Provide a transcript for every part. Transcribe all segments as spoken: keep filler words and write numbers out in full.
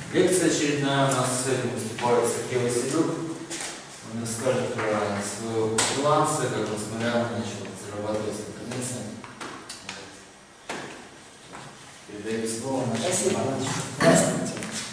Лекция очередная у нас сегодня выступает Сергей Василюк. Он расскажет про своего фриланса, как он с нуля начал зарабатывать в интернете. Передаю слово нашему. Спасибо. Здравствуйте.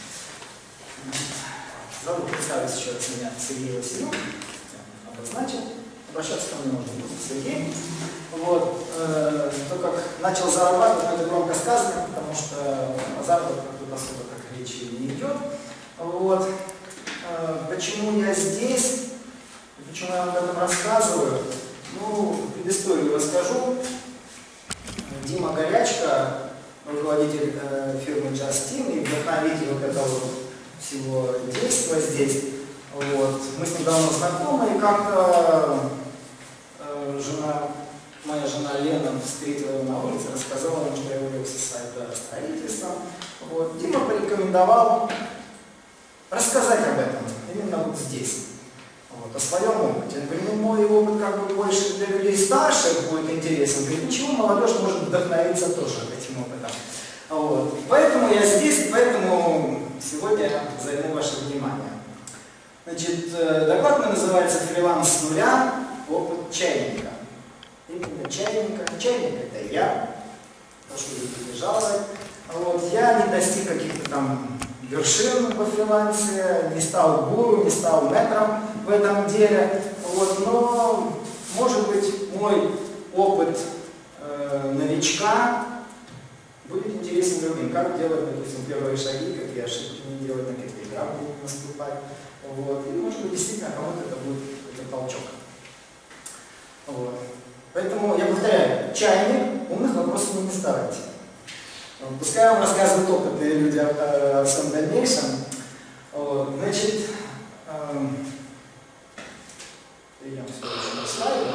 Зовут, представить еще раз меня Сергей Василюк. Обозначил. Обращаться ко мне можно будет Сергей. Вот. Э, то, как начал зарабатывать, это громко сказано, потому что о заработках тут особо так речи не идет. Вот. Э, почему я здесь? Почему я об этом рассказываю? Ну, предысторию расскажу. Дима Горячка, руководитель э, фирмы Just Team и вдохновитель вот этого всего действия здесь. Вот. Мы с ним давно знакомы, и как-то э, жена, моя жена Лена встретила его на улице, рассказала ему, что я увлекся сайта строительством. Вот. Дима порекомендовал рассказать об этом, именно вот здесь, вот, о своем опыте. Он говорит, ну мой опыт как бы больше для людей старших будет интересен. Он говорит, ничего, молодежь может вдохновиться тоже этим опытом. Вот. Поэтому я здесь, поэтому сегодня я займу ваше внимание. Значит, доклад мой называется «Фриланс с нуля. Опыт чайника». Именно чайника. Чайник – это я. Прошу не жаловать. Вот. Я не достиг каких-то там вершин по фрилансе, не стал гуру, не стал мэтром в этом деле. Вот. Но, может быть, мой опыт э, новичка будет интересен другим. Как делать, допустим, первые шаги, какие ошибки не делать, на какие грабли не наступать. Вот. И, может быть, действительно кому-то это будет какой-то толчок. Вот. Поэтому я повторяю, чайник, умных вопросов не ставите. Пускай вам рассказывают опытные люди о, о всем дальнейшем. Вот. Значит, эм, перейдем к следующему слайду.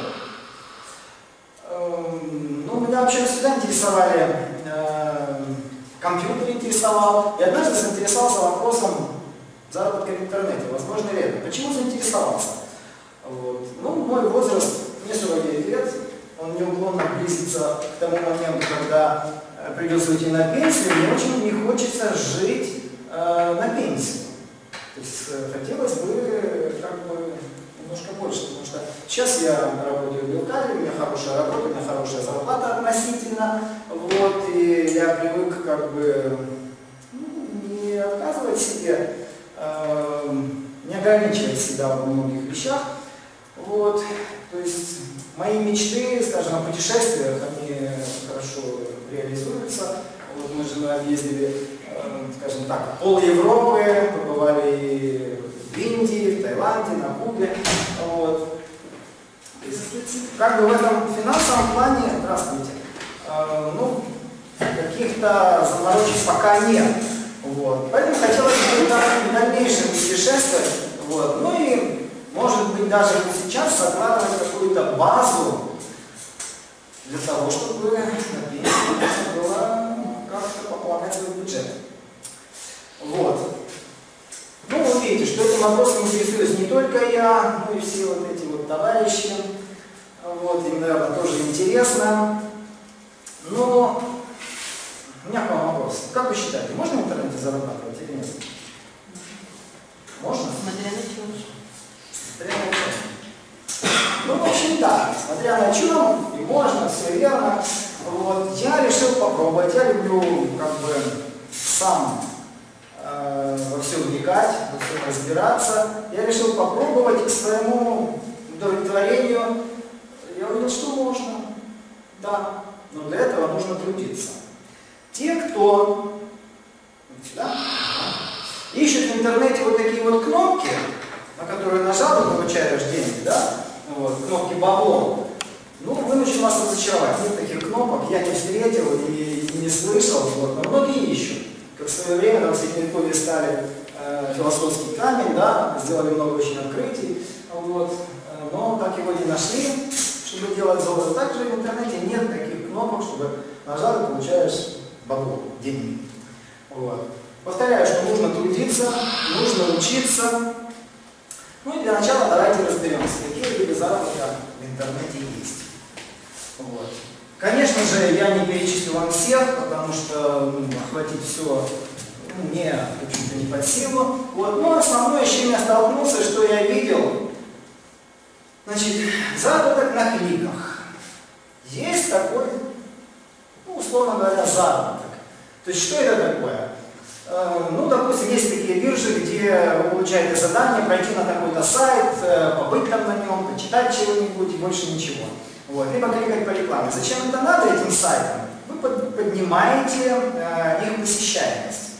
Эм, ну, меня вообще всегда интересовали, эм, компьютер интересовал. И однажды заинтересовался вопросом заработка в интернете. Возможно ли это? Почему заинтересовался? Вот. Ну, мой возраст, мне сорок девять лет, он неуклонно близится к тому моменту, когда э, придется уйти на пенсию, мне очень не хочется жить э, на пенсию. То есть э, хотелось бы как бы немножко больше, потому что сейчас я работаю в Белкале, у меня хорошая работа, у меня хорошая зарплата относительно, вот, и я привык как бы ну, не отказывать себе, э, не ограничивать себя во многих вещах. Вот, то есть мои мечты, скажем, о путешествиях, они хорошо реализуются. Вот мы с женой объездили, э, скажем так, пол Европы, побывали в Индии, в Таиланде, на Кубе. Вот. Как бы в этом финансовом плане, здравствуйте, э, ну, каких-то заморочек пока нет. Вот. Поэтому хотелось бы в дальнейшем путешествовать. Вот. Ну и может быть, даже сейчас закладывать какую-то базу для того, чтобы на пенсии можно было как-то пополнять свой бюджет. Вот. Ну, вы видите, что этим вопросом интересуюсь не только я, но и все вот эти вот товарищи. Вот, им, наверное, тоже интересно. Но у меня к вам вопрос. Как вы считаете, можно в интернете зарабатывать или нет? Можно? Смотря на чем. Смотря на чем. Ну, в общем, да, смотря на чем, и можно, все верно. Вот. Я решил попробовать. Я люблю как бы сам э, во все вникать, во все разбираться. Я решил попробовать к своему удовлетворению. Я увидел, что можно. Да, но для этого нужно трудиться. Те, кто сюда, ищут в интернете вот такие вот кнопки, на которые нажал и получаешь деньги, да? Вот, кнопки бабло. Ну, вынужден вас разочаровать. Нет таких кнопок, я не встретил и, и не слышал. Вот, но многие ищут. Как в свое время там в Средневековье стали э, философский камень, да, сделали много очень открытий. Вот, но так его не нашли, чтобы делать золото. Также в интернете нет таких кнопок, чтобы нажал и получаешь бабло, деньги. Вот. Повторяю, что нужно трудиться, нужно учиться. Ну и для начала давайте разберемся, какие виды заработка в интернете есть. Вот. Конечно же, я не перечислю вам всех, потому что ну, охватить все ну, мне, в общем-то, не под силу. Вот. Но основное, с чем я столкнулся, что я видел, значит, заработок на кликах. Есть такой, ну, условно говоря, заработок. То есть, что это такое? Ну, допустим, есть такие биржи, где вы получаете задание пройти на какой-то сайт, побыть там на нем, почитать чего-нибудь и больше ничего. Вот. Либо кликать по рекламе. Зачем это надо этим сайтам? Вы поднимаете э, их посещаемость.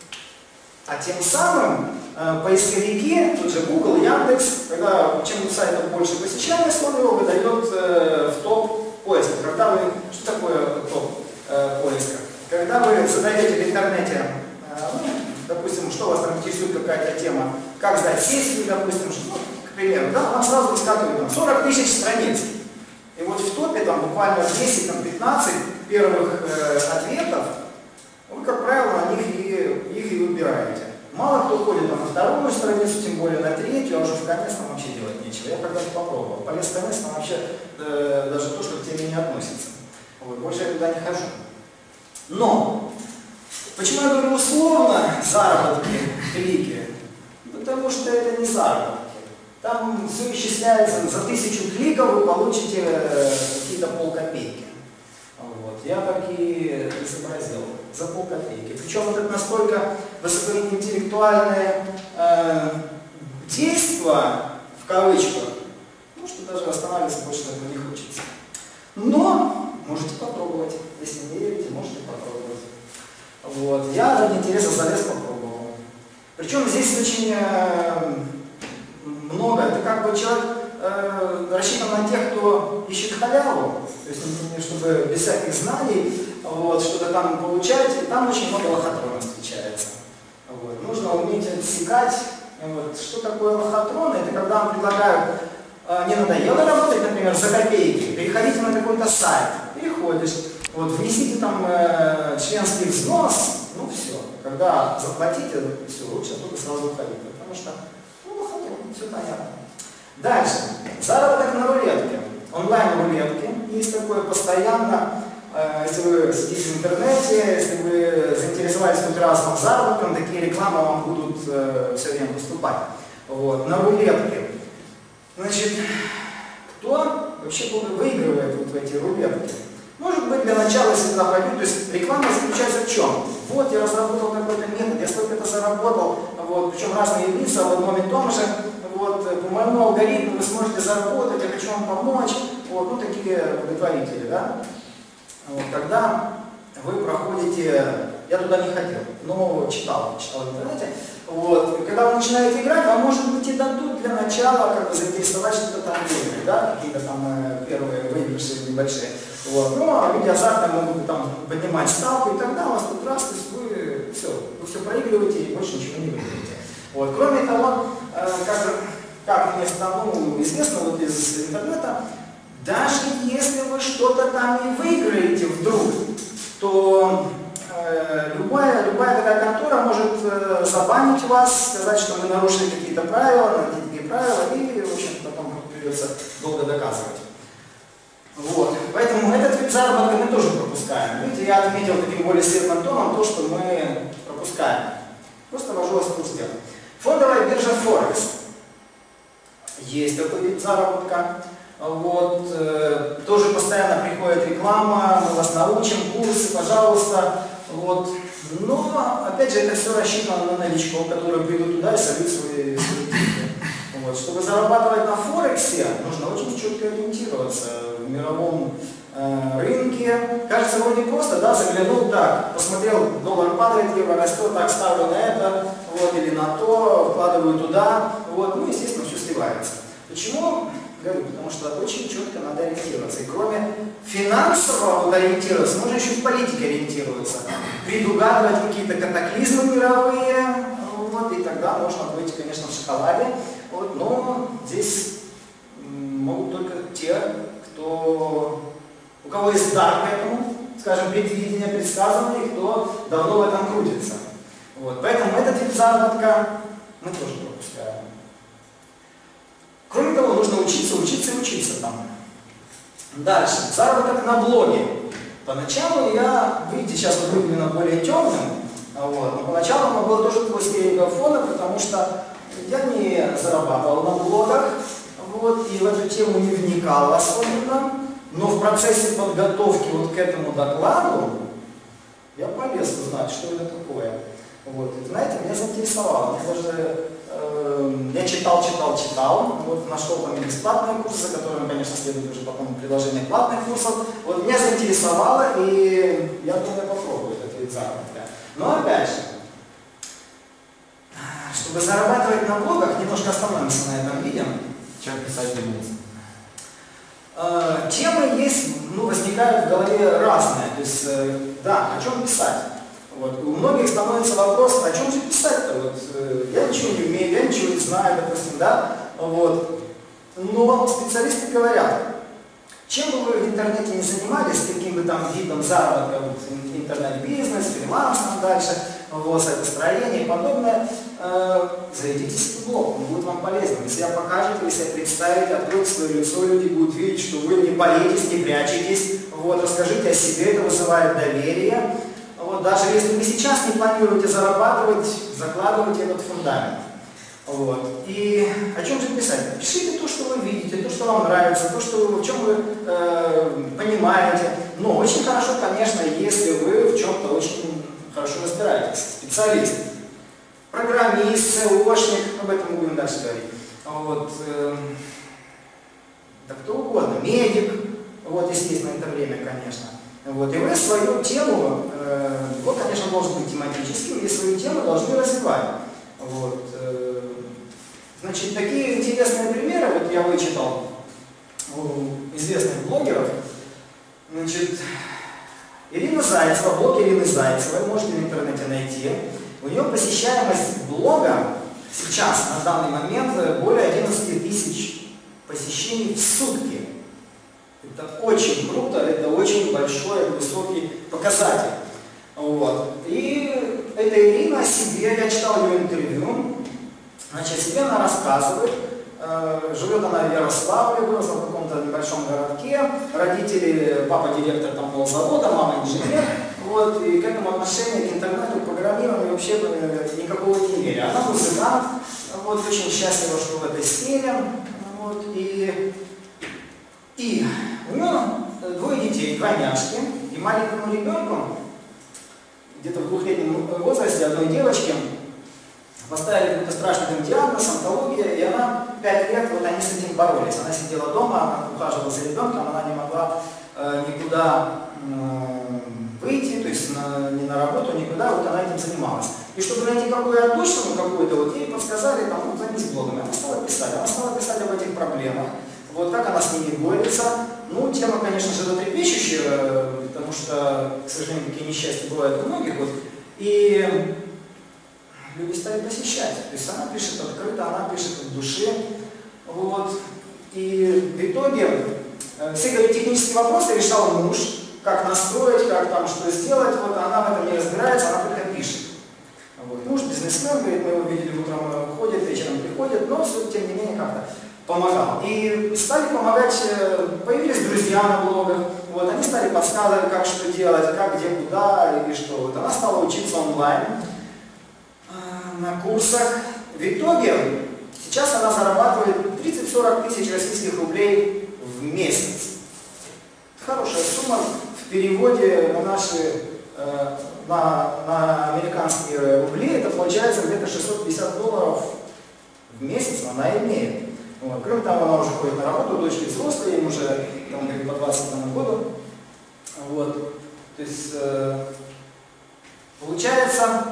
А тем самым э, поисковики, тут же Google, Яндекс, когда чем у сайта больше посещаемость, он его выдает э, в топ поиска. Когда вы, что такое топ э, поиска? Когда вы задаете в интернете, ну, допустим, что вас там интересует, какая-то тема, как сдать сессию, допустим, ну, к примеру, да, вам сразу выскакивает там сорок тысяч страниц. И вот в топе там буквально десять-пятнадцать первых э, ответов, вы, как правило, на них и, их и выбираете. Мало кто ходит там на вторую страницу, тем более на третью, а уже в конец там вообще делать нечего. Я когда-то попробовал. Полез в конец, там вообще э, даже то, что к теме не относится. Вот, больше я туда не хожу. Но почему я говорю условно заработки, клики? Потому что это не заработки. Там все исчисляется, за тысячу кликов вы получите какие-то полкопейки. Вот. Я так и изобразил, за полкопейки. Причем это настолько высокоинтеллектуальное э, действие, в кавычках, ну, что даже останавливаться больше этого не хочется. Но можете попробовать. Если не верите, можете попробовать. Вот. Я ради интереса залез, попробовал. Причем здесь очень э, много. Это как бы человек э, рассчитан на тех, кто ищет халяву, то есть чтобы без всяких знаний вот, что-то там получать, и там очень много лохотрона встречается. Вот. Нужно уметь отсекать. Вот. Что такое лохотрон? Это когда вам предлагают, э, не надоело работать, например, за копейки, переходите на какой-то сайт, переходишь. Вот, внесите там э, членский взнос, ну все. Когда заплатите, все, лучше оттуда сразу уходить, потому что, ну, все понятно. Дальше. Заработок на рулетке. Онлайн-рулетки. Есть такое постоянно, э, если вы сидите в интернете, если вы заинтересовались хоть разным заработком, такие рекламы вам будут э, все время поступать. Вот, на рулетке. Значит, кто вообще выигрывает вот в эти рулетки? Может быть, для начала, если туда пойдут, то есть реклама заключается в чем? Вот, я разработал какой-то метод, я столько-то заработал, вот, причем разные лица в одном и том же, вот, по моему алгоритму вы сможете заработать, я хочу вам помочь, вот, ну, такие благотворители, да? Вот, когда вы проходите, я туда не ходил, но читал, читал в интернете, вот, когда вы начинаете играть, вам, может быть, и дадут для начала, как бы, заинтересовать что-то там выиграть, да, какие-то там э, первые выигрыши небольшие. Вот. Ну, а люди азартные могут там поднимать ставку, и тогда у вас тут раз, то есть вы все, вы все проигрываете и больше ничего не выиграете. Вот. Кроме того, э, как, как мне ну, известно вот из интернета, даже если вы что-то там не выиграете вдруг, то э, любая, любая такая контора может э, забанить вас, сказать, что вы нарушили какие-то правила, какие-то правила, и, в общем, потом придется долго доказывать. Вот. Поэтому этот вид заработка мы тоже пропускаем. Видите, я отметил таким более светлым тоном то, что мы пропускаем. Просто вожу вас в курс дела. Фондовая биржа Форекс. Есть такой вид заработка. Вот. Э, тоже постоянно приходит реклама, мы вас научим, курсы, пожалуйста. Вот. Но, опять же, это все рассчитано на новичков, которые придут туда и сольют свои деньги. Вот. Чтобы зарабатывать на Форексе, нужно очень четко ориентироваться в мировом э, рынке. Кажется, вроде просто, да, заглянул так, посмотрел, доллар падает, евро растет, так, ставлю на это, вот, или на то, вкладываю туда, вот, ну, естественно, все сливается. Почему? Говорю, потому что очень четко надо ориентироваться. И кроме финансового вот, ориентироваться, можно еще в политике ориентироваться, предугадывать какие-то катаклизмы мировые, вот, и тогда можно быть, конечно, в шоколаде. Вот, но здесь могут только те, кто, у кого есть дар к этому, скажем, предвидение, предсказывание, кто давно в этом крутится. Вот, поэтому этот тип заработка мы тоже пропускаем. Кроме того, нужно учиться, учиться и учиться там. Дальше. Заработок на блоге. Поначалу я, видите, сейчас вот выглядно более темным, Вот. Но поначалу оно было тоже такого серенького фона, потому что я не зарабатывал на блогах, вот, и в эту тему не вникал особенно, но в процессе подготовки вот к этому докладу я полез узнать, что это такое. Вот. И, знаете, меня заинтересовало. Мне даже, э, я читал, читал, читал, вот, нашел там бесплатные курсы, за которыми, конечно, следует уже потом предложение платных курсов. Вот, меня заинтересовало, и я думаю, попробую этот вид заработка. Но опять же, чтобы зарабатывать на блогах, немножко остановимся на этом видео. Чем писать думается? Э, темы есть, ну, возникают в голове разные. То есть, э, да, о чем писать? Вот. У многих становится вопрос, о чем же писать-то? Вот, э, я ничего не умею, я ничего не знаю, допустим, да? Вот. Но специалисты говорят, чем бы вы в интернете не занимались, каким бы там видом заработка, вот, интернет-бизнес, фриланс, там дальше, вот, сайтостроение и подобное, э, зайдитесь в блог, он будет вам полезным. Если я покажете, если я представите, откроете свое лицо, люди будут видеть, что вы не боитесь, не прячетесь, вот, расскажите о себе, это вызывает доверие. Вот, даже если вы сейчас не планируете зарабатывать, закладывайте этот фундамент. Вот. И о чем же писать? Пишите то, что вы видите, то, что вам нравится, то, что, в чем вы э, понимаете. Но очень хорошо, конечно, если вы в чем-то очень хорошо разбираетесь. Специалист, программист, сеошник, об этом мы будем дальше говорить. Вот. Э, да кто угодно, медик, вот, если есть на это время, конечно. Вот. И вы свою тему, э, вот, конечно, должен быть тематическим, и свою тему должны развивать. Вот. Э, значит, такие интересные примеры, вот я вычитал у известных блогеров. Значит, Ирина Зайцева, блог Ирины Зайцевой, можете в интернете найти. У нее посещаемость блога сейчас, на данный момент, более одиннадцати тысяч посещений в сутки. Это очень круто, это очень большой, высокий показатель. Вот. И эта Ирина о себе, я читал ее интервью, значит, о себе она рассказывает, э, живет она в Ярославле, выросла в каком-то небольшом городке, родители, папа директор там завода, мама инженер, вот, и к этому отношению к интернету, к программированию вообще никакого не имели. Она музыкант, вот, очень счастлива, что в этой сфере, вот, и, и у нее двое детей, двойняшки, и маленькому ребенку, где-то в двухлетнем возрасте, одной девочке, поставили какой-то страшный диагноз, онкология, и она пять лет, вот они с этим боролись. Она сидела дома, ухаживала за ребенком, она не могла э, никуда э, выйти, то есть на, ни на работу, никуда, вот она этим занималась. И чтобы найти какую отдушину какую-то, вот ей подсказали, там, ну, займись блогом. Она стала писать, она стала писать об этих проблемах, вот как она с ними борется. Ну, тема, конечно же, животрепещущая, потому что, к сожалению, такие несчастья бывают у многих. Вот. И люди стали посещать. То есть она пишет открыто, она пишет от души. Вот. И в итоге все эти технические вопросы решал муж, как настроить, как там что сделать. Вот она в этом не разбирается, она только пишет. Вот. Муж бизнесмен, говорит, мы его видели, утром ходит, вечером приходит, но все, тем не менее как-то помогал. И стали помогать, появились друзья на блогах, вот, они стали подсказывать, как что делать, как, где, куда и что. Вот, она стала учиться онлайн на курсах. В итоге сейчас она зарабатывает тридцать-сорок тысяч российских рублей в месяц. Хорошая сумма в переводе на наши, на, на американские рубли, это получается где-то шестьсот пятьдесят долларов в месяц она имеет. Вот. Кроме того, она уже ходит на работу, дочки взрослые, им уже там, по двадцать году. Вот. То есть, э, получается,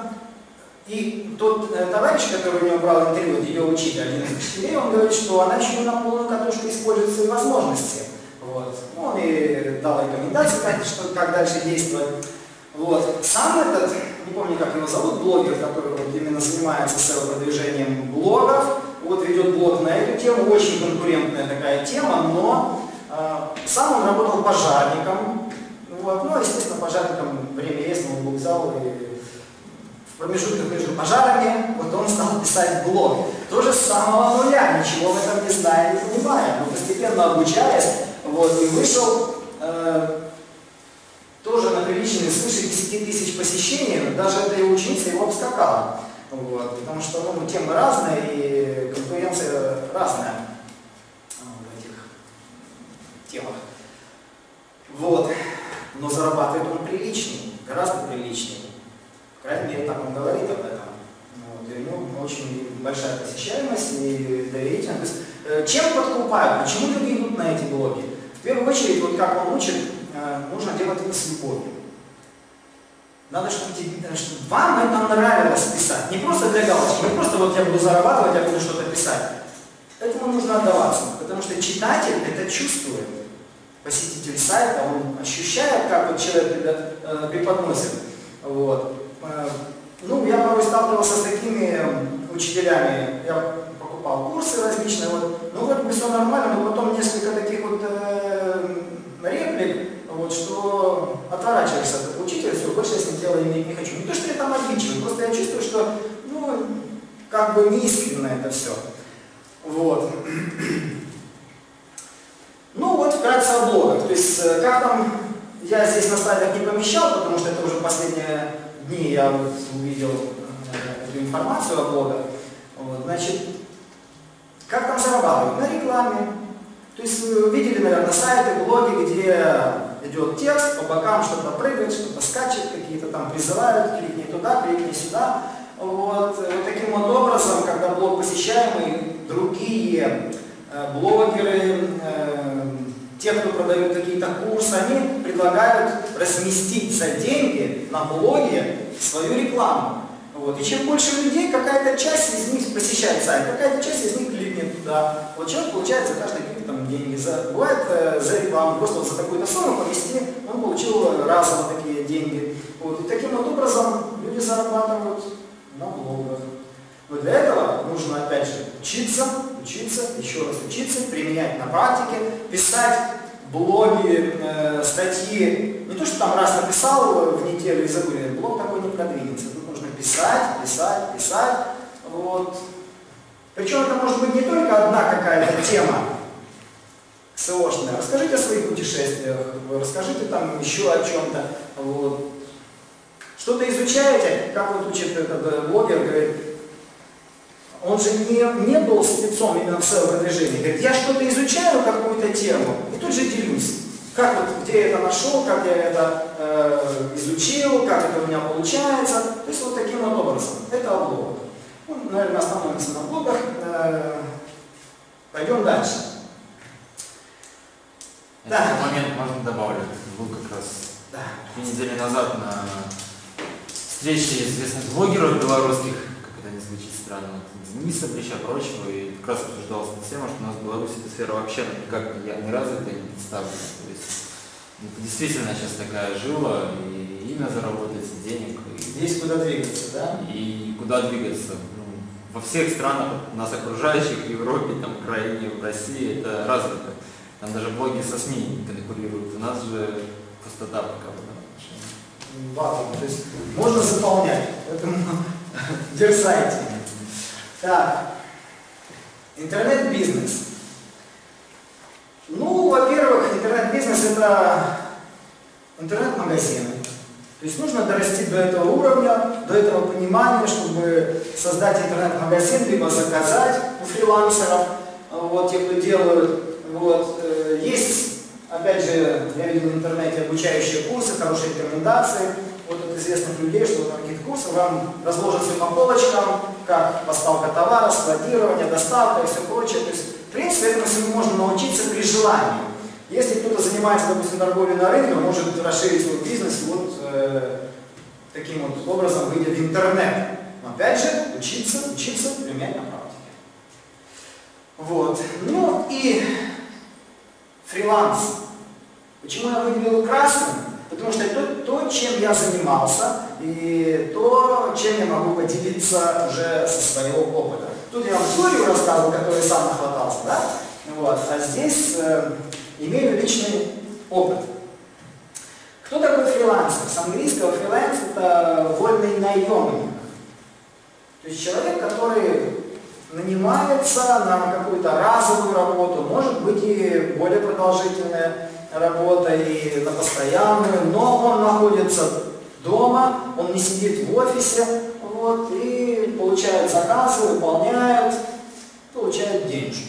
и тот э, товарищ, который у нее брал интервью, ее учитель, один из учителей, он говорит, что она еще не на полную катушку использует свои возможности. Вот. Ну, он и дал рекомендации, как, что, как дальше действовать. Вот. Сам этот, не помню, как его зовут, блогер, который вот именно занимается продвижением блогов, вот ведет блог на эту тему, очень конкурентная такая тема, но э, сам он работал пожарником, вот, ну, естественно, пожарником время есть, но он взял и в промежутках между пожарами, вот он стал писать блог. Тоже с самого нуля, ничего в этом не зная, не понимая, но постепенно обучаясь, вот, и вышел, э, тоже на приличный, свыше десяти тысяч посещений, даже эта его ученица его обскакала. Вот, потому что ну, темы разные и конкуренция разная в этих темах. Вот. Но зарабатывает он приличнее, гораздо приличнее. По крайней мере, так он говорит об этом. Вот, и у него очень большая посещаемость и доверительность. То есть, э, чем подкупают? Почему люди идут на эти блоги? В первую очередь, вот как он учит, э, нужно делать это с любовью. Надо, чтобы, тебе, чтобы вам это нравилось писать. Не просто для галочки, не просто вот я буду зарабатывать, я буду что-то писать. Этому нужно отдаваться, потому что читатель это чувствует. Посетитель сайта, он ощущает, как вот человек э, преподносит. Вот. Э, ну, я порой сталкивался с такими учителями, я покупал курсы различные, вот, ну, вроде бы все нормально, но потом несколько таких вот э, реплик, вот, что отворачиваешься от этого учителя, все, больше я с ним дела иметь не хочу. Не то, что я там обидчивый, просто я чувствую, что, ну, как бы неискренно это все. Вот. Ну вот вкратце о блогах. То есть как там, я здесь на слайдах не помещал, потому что это уже последние дни я вот увидел эту информацию о блогах. Вот, значит, как там зарабатывают? На рекламе. То есть вы видели, наверное, сайты, блоги, где идет текст, по бокам что-то прыгает, что-то скачет, какие-то там призывают, кликни туда, кликни сюда. Вот, вот таким вот образом, когда блог посещаемый, другие блогеры, э, те, кто продают какие-то курсы, они предлагают разместить за деньги на блоге свою рекламу. Вот. И чем больше людей, какая-то часть из них посещает сайт, какая-то часть из них кликнет туда. Вот человек получает за каждый клик там деньги. За, бывает э, за рекламу, просто вот за такую-то сумму повести, он получил разово такие деньги. Вот. И таким вот образом люди зарабатывают на блогах. Но для этого нужно, опять же, учиться, учиться, еще раз учиться, применять на практике, писать блоги, э, статьи. Не то, что там раз написал его в неделю и забыл, блог такой не продвинется. Тут нужно писать, писать, писать. Вот. Причем это может быть не только одна какая-то тема СОшная. Расскажите о своих путешествиях, расскажите там еще о чем-то. Вот. Что-то изучаете, как вот учит этот блогер, говорит, он же не, не был спецом именно в своем продвижении. Говорит, я что-то изучаю, какую-то тему, и тут же делюсь. Как вот, где я это нашел, как я это э, изучил, как это у меня получается. То есть вот таким вот образом. Это о блогах. Ну, наверное, остановимся на блогах. Э, пойдем дальше. Этот да. момент можно добавить. Был как раз да. две недели назад на встрече известных блогеров белорусских, как это не звучит странно, Дениса Плеча, прочего, и как раз обсуждалась эта тема, что у нас в Беларуси эта сфера вообще никак не развита и не представлена. То есть это действительно сейчас такая жила, и имя заработать, и денег. И есть куда двигаться, да? И куда двигаться. Ну, во всех странах, нас окружающих, в Европе, там, в Украине, в России, это развито. Там даже блоги со СМИ конкурируют. У нас же пустота пока в этом отношении. Вакуум, то есть можно заполнять, поэтому дерзайте. Так, интернет-бизнес. Ну, во-первых, интернет-бизнес это интернет-магазины. То есть нужно дорасти до этого уровня, до этого понимания, чтобы создать интернет-магазин, либо заказать у фрилансеров, вот, те, кто делают. Вот, есть, опять же, я видел в интернете обучающие курсы, хорошие рекомендации вот от известных людей, что вот на каких-то курсах вам разложат все по полочкам, как поставка товара, складирование, доставка и все прочее. То есть, в принципе, этому всему можно научиться при желании. Если кто-то занимается, допустим, торговлей на рынке, он может расширить свой бизнес вот э, таким вот образом, выйдя в интернет. Но опять же, учиться, учиться, применять на практике. Вот. Ну и фриланс. Почему я выделил красным? Потому что это то, чем я занимался, и то, чем я могу поделиться уже со своего опыта. Тут я вам историю рассказывал, который сам нахватался, да? Вот. А здесь э, имею личный опыт. Кто такой фрилансер? С английского фриланс это вольный наемник. То есть человек, который нанимается на какую-то разовую работу, может быть и более продолжительная. работа и на постоянную, но он находится дома, он не сидит в офисе, вот, и получает заказы, выполняет, получает денежку.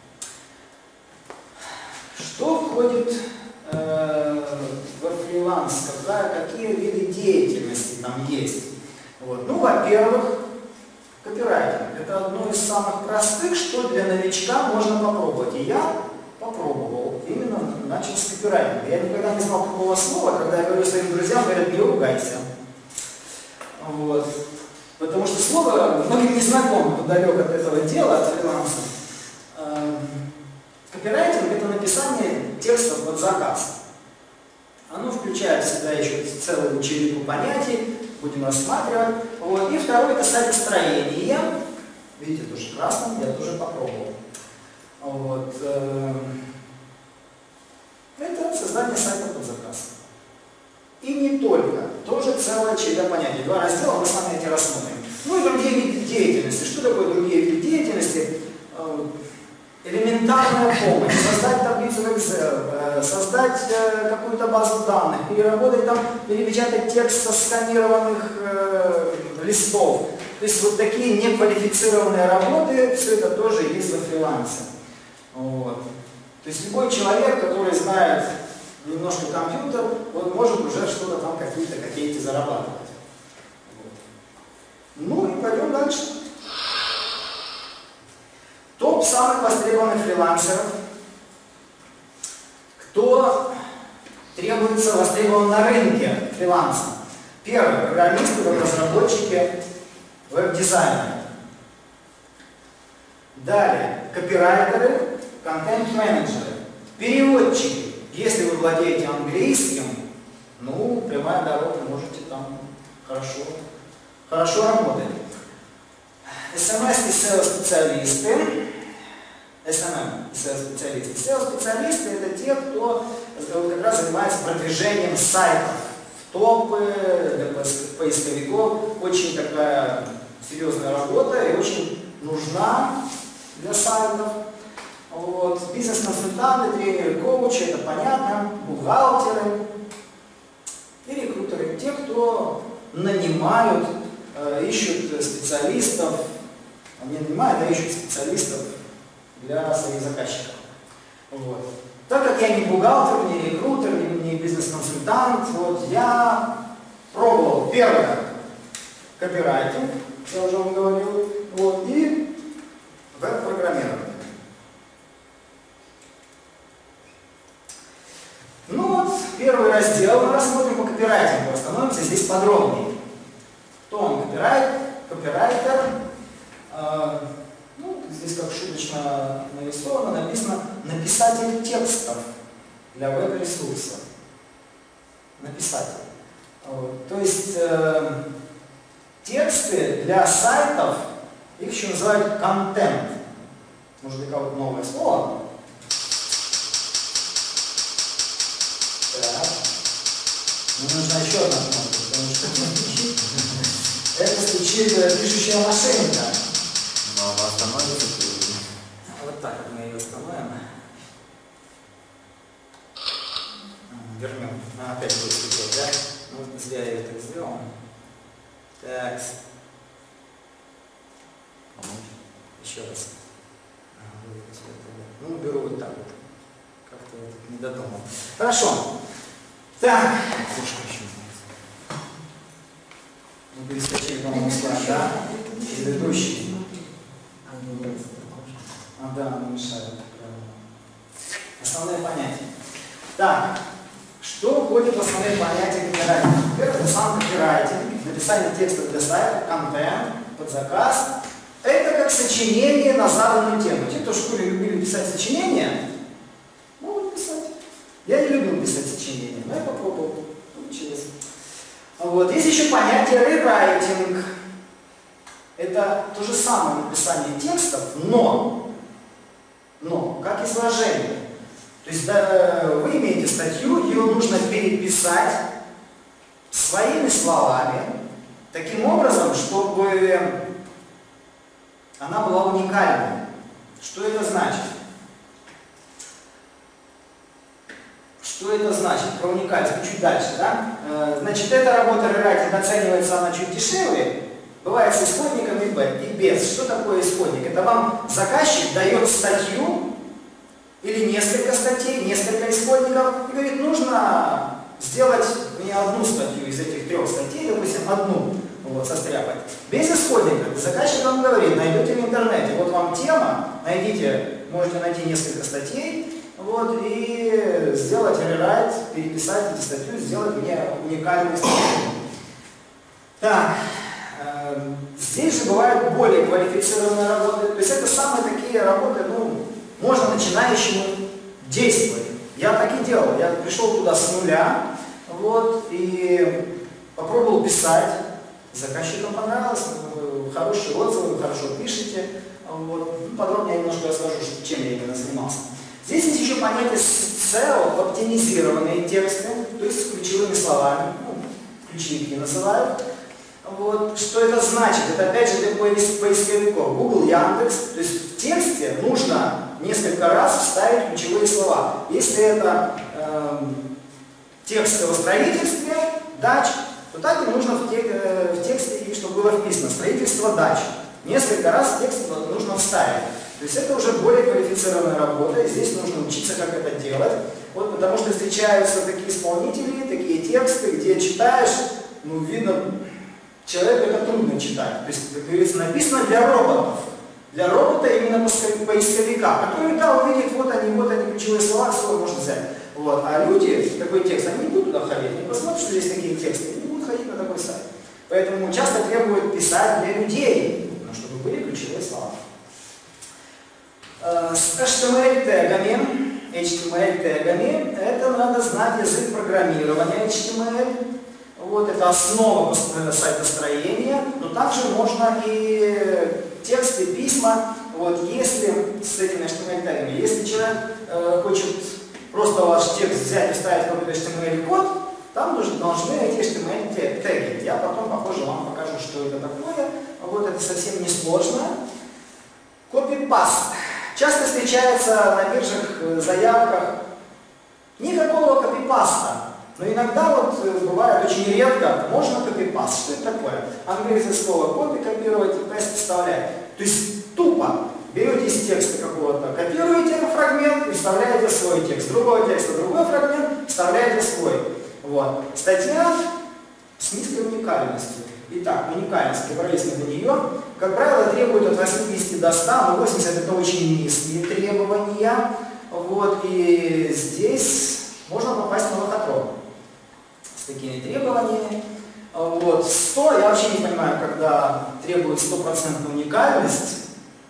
Что входит э, во фриланс, какая, какие виды деятельности там есть? Вот. Ну, во-первых, копирайтинг. Это одно из самых простых, что для новичка можно попробовать. И я попробовал, именно начал с копирайтинга. Я никогда не знал такого слова, когда я говорю своим друзьям, говорят, не ругайся. Вот. Потому что слово многим не знакомо, далек от этого дела, от фриланса. Копирайтинг – это написание текстов под заказ. Оно включает в себя еще целую череду понятий, будем рассматривать. Вот. И второе – это сайт-строение. Видите, тоже красным, я тоже попробовал. Вот. Это создание сайта под заказ. И не только, тоже целая череда понятий. Два раздела мы с вами эти рассмотрим. Ну и другие виды деятельности. Что такое другие виды деятельности? Элементарная помощь, создать таблицу в Excel, создать какую-то базу данных, переработать там, перепечатать текст со сканированных э, листов. То есть вот такие неквалифицированные работы, все это тоже есть во фрилансе. Вот. То есть любой человек, который знает немножко компьютер, вот может уже что-то там какие-то копейки зарабатывать. Вот. Ну и пойдем дальше. Топ самых востребованных фрилансеров. Кто требуется востребован на рынке фриланса? Первый. Программисты, веб-разработчики, веб-дизайнеры. Далее. Копирайтеры, контент-менеджеры, переводчики. Если вы владеете английским, ну, прямая дорога, можете там хорошо, хорошо работать. эс эм эс и эс и о-специалисты. эс эм эм и эс и о-специалисты. эс и о-специалисты это те, кто как раз занимается продвижением сайтов в топы для поисковиков. Очень такая серьезная работа и очень нужна для сайтов. Вот. Бизнес-консультанты, тренеры, коучи, это понятно, бухгалтеры и рекрутеры. Те, кто нанимают, ищут специалистов, не нанимают, а ищут специалистов для своих заказчиков. Вот. Так как я не бухгалтер, не рекрутер, не, не бизнес-консультант, вот, я пробовал первое копирайтинг, я уже вам говорил, вот, и веб-программирование. Ну вот, первый раздел мы рассмотрим по копирайтингу, остановимся здесь подробнее. Кто он? Копирайт, копирайтер. Э, ну, здесь как шуточно нарисовано, написано написатель текстов для веб-ресурса. Написатель. Вот. То есть э, тексты для сайтов, их еще называют контент. Может быть, кого-то новое слово? Так. Мне нужна еще одна кнопка, потому что это стучит пишущая машинка. Но она остановится. Вот так вот мы ее остановим. Вернем. Она опять будет стучать, да? Ну, зря я ее так сделал. Так. Еще раз. Ну, беру вот так вот. Как-то я тут не додумал. Хорошо. Так. Кошка еще. Мы перескочили, по-моему, слайд, да? Предыдущий. А, да, она мешает. Основные понятия. Так. Что входит в основные понятия копирайтинга? Первое, это сам копирайтинг, написание текста для сайта, контент, под заказ. Это как сочинение на заданную тему. Те, кто в школе любили писать сочинения, могут писать. Я не любил писать сочинения, но я попробовал. Получилось. Вот. Есть еще понятие рерайтинг. Это то же самое написание текстов, но, но как изложение. То есть да, вы имеете статью, ее нужно переписать своими словами, таким образом, чтобы она была уникальной. Что это значит? Что это значит? Про уникальность. Чуть дальше, да? Значит, эта работа рерайтинг оценивается, она чуть дешевле. Бывает с исходником и без. Что такое исходник? Это вам заказчик дает статью или несколько статей, несколько исходников и говорит, нужно сделать мне одну статью из этих трех статей, допустим, одну вот, состряпать. Без исходника. Заказчик вам говорит, найдете в интернете, вот вам тема, найдите, можете найти несколько статей, вот, и сделать рерайт, переписать эти статью, сделать мне уникальную статью. Так, э, здесь же бывают более квалифицированные работы, то есть это самые такие работы, ну, можно начинающему действовать. Я так и делал, я пришел туда с нуля, вот, и попробовал писать, заказчикам понравилось, хорошие отзывы, вы хорошо пишете, вот. Подробнее я немножко расскажу, чем я именно занимался. Здесь есть еще понятие сео, оптимизированные тексты, то есть с ключевыми словами, ну, ключевики называют. Вот. Что это значит? Это опять же для поисковиков. Google, Яндекс. То есть в тексте нужно несколько раз вставить ключевые слова. Если это э, текст о строительстве дач, то так и нужно в, тек, э, в тексте, чтобы было вписано строительство дач. Несколько раз в текст нужно вставить. То есть это уже более квалифицированная работа, и здесь нужно учиться, как это делать. Вот, потому что встречаются такие исполнители, такие тексты, где читаешь, ну, видно, человеку это трудно читать. То есть, как говорится, написано для роботов. Для робота именно поисковика, который, да, увидит, вот они, вот они, ключевые слова, слово можно взять. Вот. А люди, такой текст, они не будут туда ходить, они посмотрят, что здесь такие тексты, они не будут ходить на такой сайт. Поэтому часто требуют писать для людей, ну, чтобы были ключевые слова. С эйч ти эм эль-тегами, эйч ти эм эль-тегами, это надо знать язык программирования эйч ти эм эль. Вот, это основа сайтостроения, но также можно и тексты, письма. Вот, если с этими эйч ти эм эль-тегами, если человек э, хочет просто ваш текст взять и вставить какой-то эйч ти эм эль-код, там должны эти эйч ти эм эль-теги. Я потом, похоже, вам покажу, что это такое. Вот, это совсем не сложно. Копипаст. Часто встречается на биржах, заявках никакого копипаста. Но иногда вот бывает очень редко, можно копипаст. Что это такое? Английское слово копи копировать и пест вставлять. То есть тупо берете из текста какого-то, копируете фрагмент и вставляете свой текст. Другого текста другой фрагмент, вставляете свой. Вот. Статья с низкой уникальностью. Итак, уникальность, добрались мы до нее. Как правило, требует от восьмидесяти до ста, но восемьдесят это очень низкие требования. Вот, и здесь можно попасть на лохотрон с такими требованиями. Вот, сто, я вообще не понимаю, когда требует стопроцентную уникальность,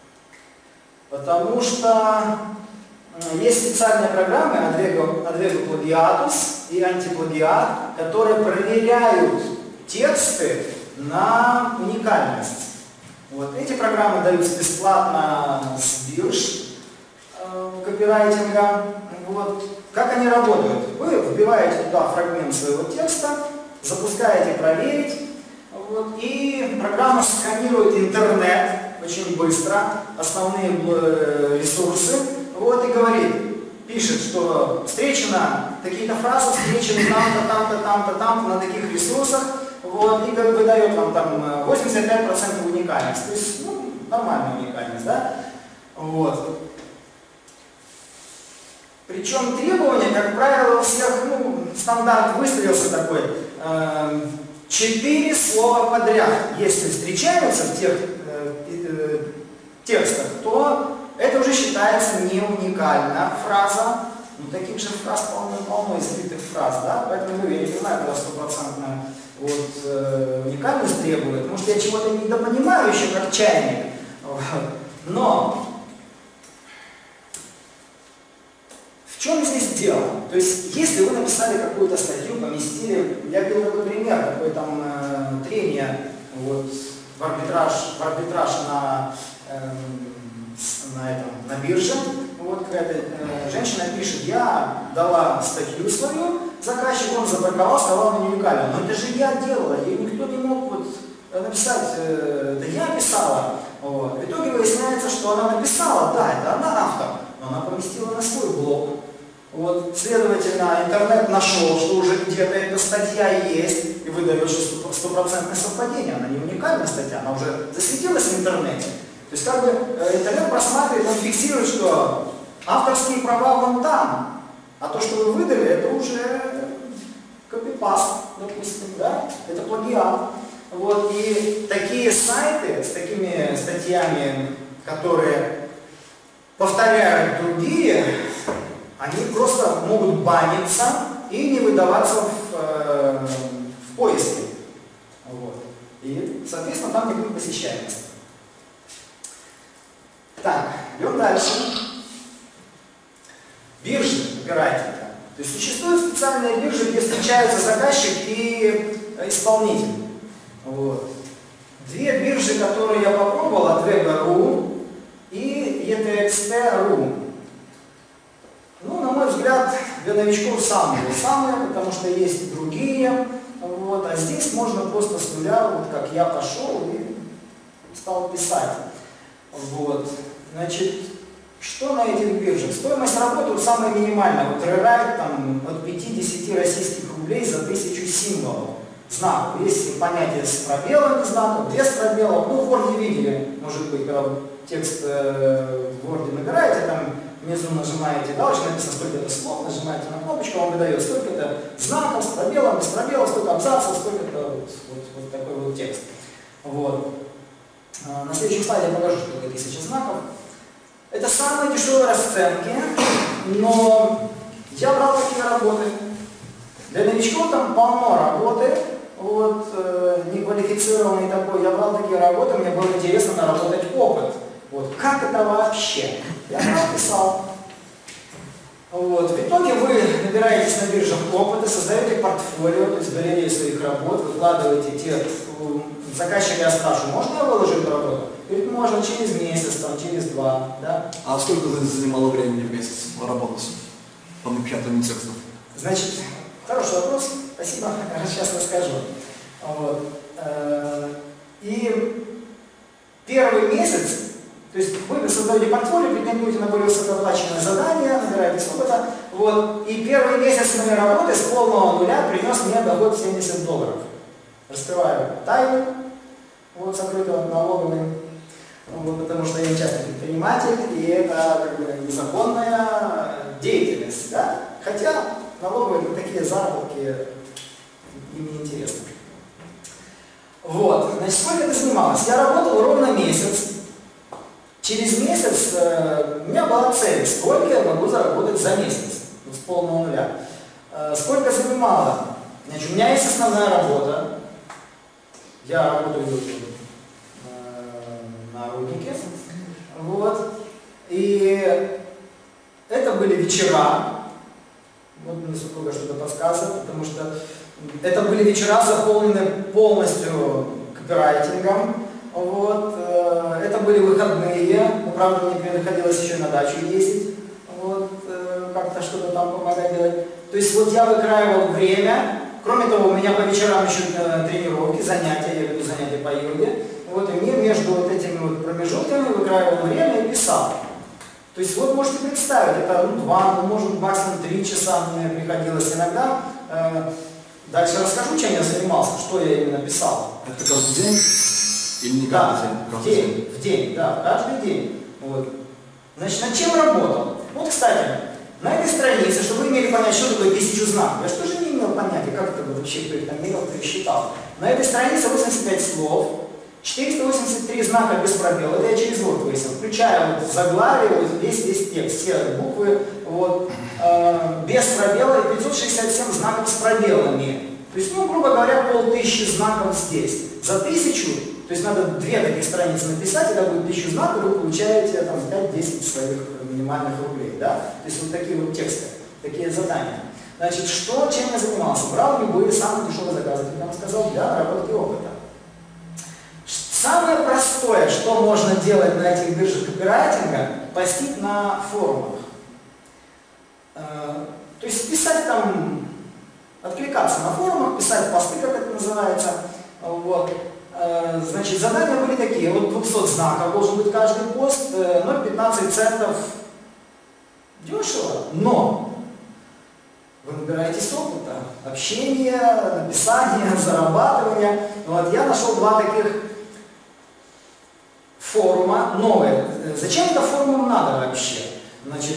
потому что есть специальные программы Advego Plagiatus и Антиплагиат, которые проверяют тексты на уникальность. Вот. Эти программы даются бесплатно с бирж э, копирайтинга. Вот. Как они работают? Вы вбиваете туда фрагмент своего текста, запускаете проверить, вот, и программа сканирует интернет очень быстро, основные э, ресурсы, вот, и говорит, пишет, что встречено такие-то фразы, встречены там-то, там-то, там-то, там-то на таких ресурсах. Вот, и выдает вам там восемьдесят пять процентов уникальность. То есть, ну, нормальная уникальность, да? Вот. Причем требования, как правило, у всех, ну, стандарт выставился такой, э, четыре слова подряд. Если встречаются в тех э, э, текстах, то это уже считается не уникальная фраза. Ну, таких же фраз полно-полно, избитых фраз, да? Поэтому я не знаю, когда стопроцентная вот, э, уникальность требует. Может, я чего-то недопонимаю еще, как чайник. Вот. Но в чем здесь дело? То есть, если вы написали какую-то статью, поместили, я привел такой пример, такое там э, трение вот, в арбитраж, в арбитраж на, э, на, этом, на бирже. Вот какая-то э, женщина пишет, я дала статью свою, заказчик, он забраковал, сказал, она не уникальна. Но это же я делала, ее никто не мог вот, написать, э, да я писала. Вот. В итоге выясняется, что она написала, да, это она автор, но она поместила на свой блог. Вот, следовательно, интернет нашел, что уже где-то эта статья есть, и выдает, что стопроцентное совпадение, она не уникальная статья, она уже засветилась в интернете. То есть как бы интернет просматривает, он фиксирует, что авторские права вон там, а то, что вы выдали, это уже копипаст, допустим, да, это плагиат. Вот, и такие сайты с такими статьями, которые повторяют другие, они просто могут баниться и не выдаваться в, э, в поиске. Вот. И, соответственно, там не будет посещаемости. Так, идем дальше. Биржи копирайтинга. То есть существуют специальные биржи, где встречаются заказчик и исполнитель. Вот. Две биржи, которые я попробовал, Adwego точка ру и и ти экс ти точка ру. Ну, на мой взгляд, для новичков самые самые, потому что есть другие. Вот. А здесь можно просто с нуля, вот как я пошел и стал писать. Вот. Значит, что на этих биржах? Стоимость работы вот самая минимальная. Вот рерайт там от пяти-десяти российских рублей за тысячу символов. Знаков. Есть понятие с пробелами знаков, без пробелов. Ну, в Word видели, может быть, когда текст э, в Word набираете, там внизу нажимаете, да, очень написано, сколько это слов, нажимаете на кнопочку, он выдает, сколько это знаков, с пробелом, без пробелов, сколько абзацев, сколько это вот, вот, вот такой вот текст. Вот. А, на следующем слайде я покажу, что такое тысяча знаков. Это самые дешевые расценки, но я брал такие работы. Для новичков там полно работы, вот, э, неквалифицированный такой, я брал такие работы, мне было интересно наработать опыт. Вот, как это вообще? Я написал. Вот, в итоге вы набираетесь на биржах опыта, создаете портфолио, то есть галерею своих работ, выкладываете те, заказчика я спрашиваю, можно я выложу эту работу? Говорит, можно через месяц, там, через два, да? А сколько занимало времени в месяц работать по напечатанию текстов? Значит, хороший вопрос, спасибо, сейчас расскажу. Вот. И первый месяц, то есть вы создаете портфолио, претендуете на более высокооплачиваемое задание, набираетесь опыта, вот, и первый месяц моей работы с полного нуля принес мне доход семьдесят долларов. Раскрываю тайну, вот, сокрытую от налоговой, вот, потому что я частный предприниматель, и это как бы незаконная деятельность, да? Хотя налоговые такие заработки им не интересны. Вот, значит, сколько это занималось? Я работал ровно месяц. Через месяц э, у меня была цель, сколько я могу заработать за месяц, с полного нуля. Э, сколько занимало? Значит, у меня есть основная работа. Я работаю э, на руднике. Вот. И это были вечера. Вот мне супруга что-то подсказывает, потому что это были вечера, заполнены полностью копирайтингом. Вот. Это были выходные, но, правда, мне приходилось еще и на дачу ездить, вот, как-то что-то там помогать делать. То есть вот я выкраивал время, кроме того, у меня по вечерам еще тренировки, занятия, я веду занятия по йоге. Вот, и мне между вот этими вот промежутками выкраивал время и писал. То есть вот можете представить, это ну, два, ну, может максимум три часа мне приходилось иногда. Э, дальше расскажу, чем я занимался, что я именно писал. Это каждый день? Или не каждый да, день? В день, в день, да, каждый день. Вот. Значит, над чем работал? Вот, кстати, на этой странице, чтобы вы имели понять, что такое тысячу знаков, я же тоже не имел понятия, как это вообще, кто их там мерил, кто их считал. На этой странице восемьдесят пять слов, четыреста восемьдесят три знака без пробела, это я через Word выяснил, включая вот заглавие, вот весь, весь текст, все буквы, вот, э, без пробела, и пятьсот шестьдесят семь знаков с пробелами. То есть, ну, грубо говоря, полтысячи знаков здесь. За тысячу, то есть надо две таких страницы написать, когда будет тысячу знаков, вы получаете там пять-десять своих минимальных рублей, да? То есть вот такие вот тексты, такие задания. Значит, что, чем я занимался? Брал любые самые дешевые заказы, как я вам сказал, для наработки опыта. Самое простое, что можно делать на этих биржах копирайтинга, постить на форумах. То есть писать там, откликаться на форумах, писать посты, как это называется. Вот. Значит, задания были такие, вот двухсот знаков должен быть каждый пост, ноль целых пятнадцать центов дешево, но выбираете с опыта. Общение, написание, зарабатывание. Вот, я нашел два таких форума новые. Зачем это форумам надо вообще? Значит,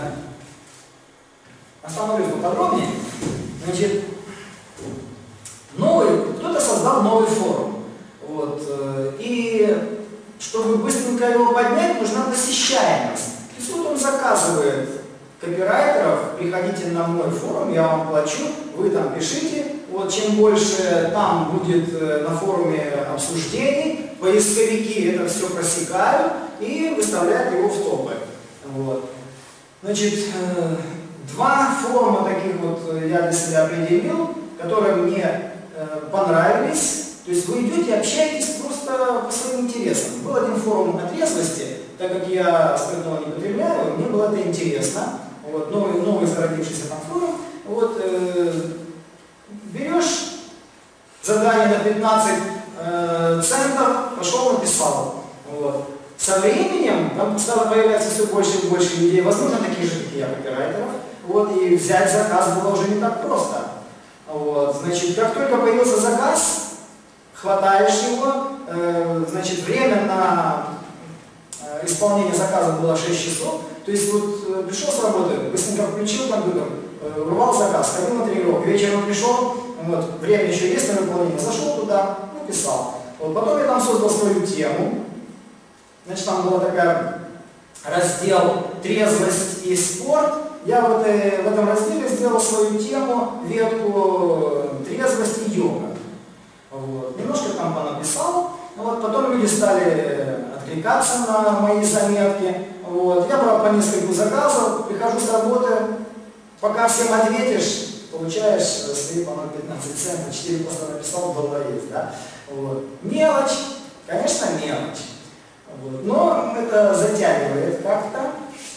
остановлюсь поподробнее. Значит, новый, кто-то создал новый форум. Вот, и чтобы быстренько его поднять, нужна посещаемость. То есть вот он заказывает копирайтеров: приходите на мой форум, я вам плачу, вы там пишите. Вот, чем больше там будет на форуме обсуждений, поисковики это все просекают и выставляют его в топы. Вот. Значит, два форума таких вот я для себя определил, которые мне понравились. То есть вы идете, общаетесь просто по своим интересам. Был один форум о трезвости, так как я спиртного не потребляю, мне было это интересно. Вот, новый, новый зародившийся там форум. Вот, э, берешь задание на пятнадцать э, центов, пошел, написал. Вот. Со временем там стало появляться все больше и больше людей, возможно, таких же, как и я, копирайтеров. Вот, и взять заказ было уже не так просто. Вот, значит, как только появился заказ, хватаешь его, э, значит, время на э, исполнение заказа было шесть часов. То есть вот э, пришел с работы, быстренько включил компьютер, э, урвал заказ, ходил на тренировку, вечером пришел, вот, время еще есть на выполнение, зашел туда, написал. Вот, потом я там создал свою тему. Значит, там был такой раздел «Трезвость и спорт». Я в, этой, в этом разделе сделал свою тему, ветку «Трезвость и йога». Вот. Немножко там понаписал, вот, потом люди стали откликаться на мои заметки. Вот. Я брал по нескольку заказов, прихожу с работы, пока всем ответишь, получаешь свои, по-моему, пятнадцать центов, четыре поста написал, доллар есть. Да? Вот. Мелочь, конечно, мелочь. Вот. Но это затягивает как-то.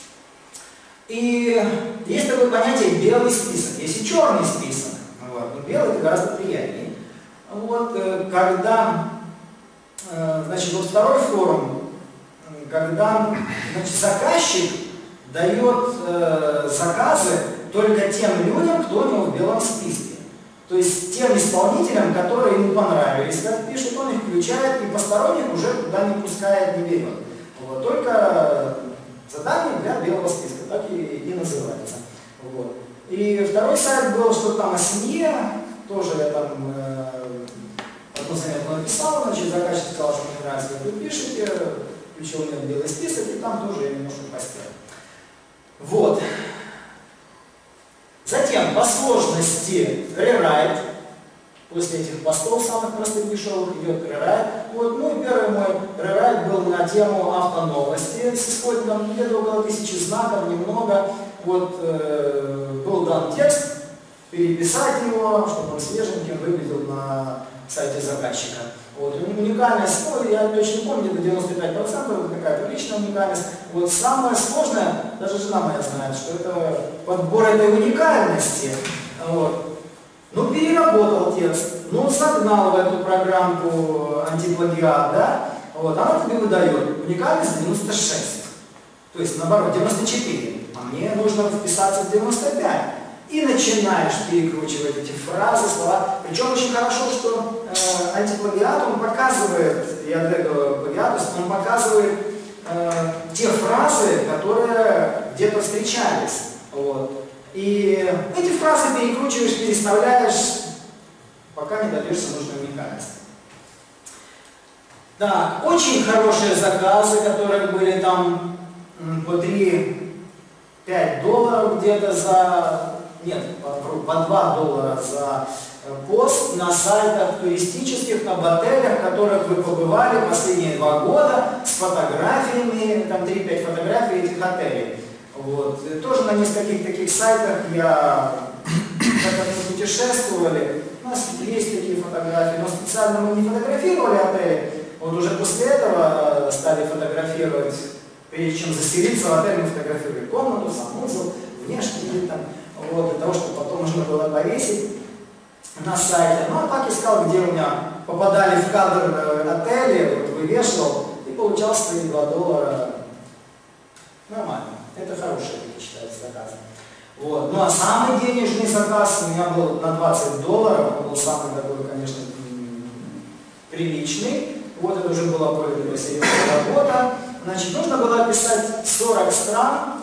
И есть такое понятие белый список, есть и черный список. Вот. Но белый это гораздо приятнее. Вот, когда, значит, вот второй форум, когда, значит, заказчик дает э, заказы только тем людям, кто у него в белом списке. То есть тем исполнителям, которые ему понравились, как пишут, он их включает и посторонних уже туда не пускает, не берет. Вот, только задание для белого списка, так и, и называется. Вот. И второй сайт был, что там о семье, тоже я там э, одну заметку написал, значит, заказчик сказал, что мне нравится, как вы пишете, включил мне в белый список, и там тоже я немножко постирал. Вот. Затем по сложности рерайт. После этих постов самых простых дешевых идет рерайт. Вот, ну и первый мой рерайт был на тему автоновости с исходником где-то около тысячи знаков, немного. Вот, э, был дан текст, переписать его, чтобы он свеженьким выглядел на сайте заказчика. Вот, уникальность, ну, я точно помню, это девяносто пять процентов, это какая-то личная уникальность. Вот самое сложное, даже жена моя знает, что это подбор этой уникальности. Вот. Ну, переработал текст, ну, загнал в эту программку антиплагиат, да, вот, она тебе выдает уникальность девяносто шесть. То есть, наоборот, девяносто четыре. А мне нужно вписаться в девяносто пять. И начинаешь перекручивать эти фразы, слова. Причем очень хорошо, что э, антиплагиат, он показывает, я для этого плагиат, он показывает э, те фразы, которые где-то встречались. Вот. И эти фразы перекручиваешь, переставляешь, пока не добьешься нужной уникальности. Так, очень хорошие заказы, которые были там по три-пять долларов где-то за... Нет, по два доллара за пост на сайтах туристических, об отелях, в которых вы побывали последние два года, с фотографиями, там три-пять фотографий этих отелей. Вот. Тоже на нескольких таких сайтах я, как мы путешествовали, у нас есть такие фотографии, но специально мы не фотографировали отели. Вот уже после этого стали фотографировать, прежде чем заселиться в отель, мы фотографировали комнату, санузел, внешний вид там. Вот, для того, чтобы потом можно было повесить на сайте. Ну, а так искал, где у меня попадали в кадр отели, вот, вывешивал и получал свои два доллара. Нормально. Это хорошие, считается, заказы. Вот. Ну а самый денежный заказ у меня был на двадцать долларов, он был самый такой, конечно, приличный. Вот это уже была более серьезная работа. Значит, нужно было описать сорок стран.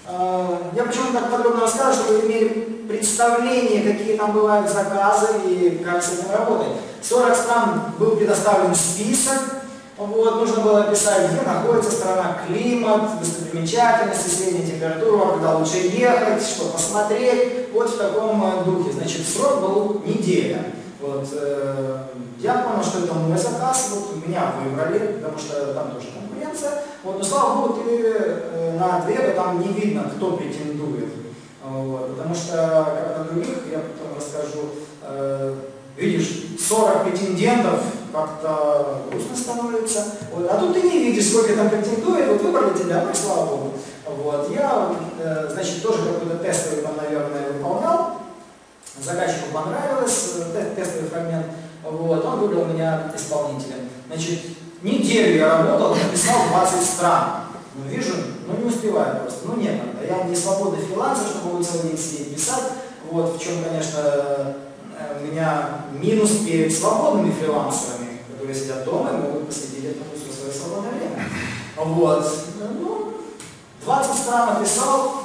Я почему так подробно рассказываю, чтобы вы имели представление, какие там бывают заказы и как с этим работать. сорок стран был предоставлен список. Вот, нужно было описать, где находится страна, климат, достопримечательности, средняя температура, когда лучше ехать, что посмотреть. Вот в таком духе. Значит, срок был неделя. Вот, э, я понял, что это мой заказ, вот меня выбрали, потому что там тоже конкуренция. Вот, но слава богу, ты э, на ответы там не видно, кто претендует. Вот, потому что, как на других, я потом расскажу, э, видишь, сорок претендентов, как-то грустно становится. Вот, а тут ты не видишь, сколько там претендует, вот выбрали тебя, ну и слава богу. Вот, я, э, значит, тоже какой-то тестовый там, наверное, выполнял. Заказчику понравилось, тестовый фрагмент, вот, он выбрал меня исполнителем. Значит, неделю я работал, написал двадцать стран. Ну, вижу, ну не успеваю просто, ну нет, я не свободный фрилансер, чтобы целый день сидеть писать. Вот в чем, конечно, у меня минус перед свободными фрилансерами, которые сидят дома и могут посвятить этому все свое свободное время. Вот, ну, двадцать стран написал.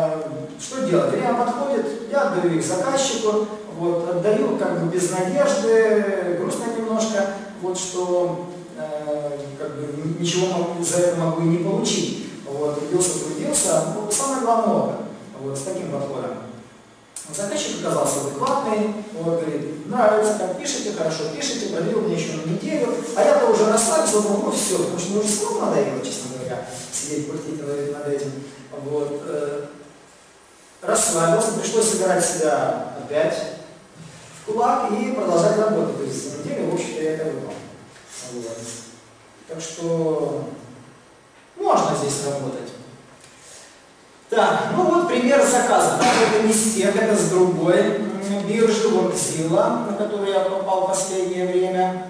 Что делать? Время подходит, я отдаю их заказчику, вот, отдаю как бы без надежды, грустно немножко, вот, что э, как бы ничего за это могу и не получить. Вот, трудился, трудился, ну, самое главное опыт, вот, с таким подходом. Заказчик оказался адекватный, вот, говорит, нравится, как пишете, хорошо пишете, продлил мне еще на неделю, а я-то уже расслабился, думал, ну все, потому что мне уже самому надоело, честно говоря, сидеть, крутить над этим. Вот, э, расслабился, пришлось собирать себя опять в кулак и продолжать работать. То есть за неделю, в общем-то, я это выполнил. Вот. Так что можно здесь работать. Так, ну вот пример заказа. Это не с тех, это с другой биржи, Workzilla, на которую я попал в последнее время.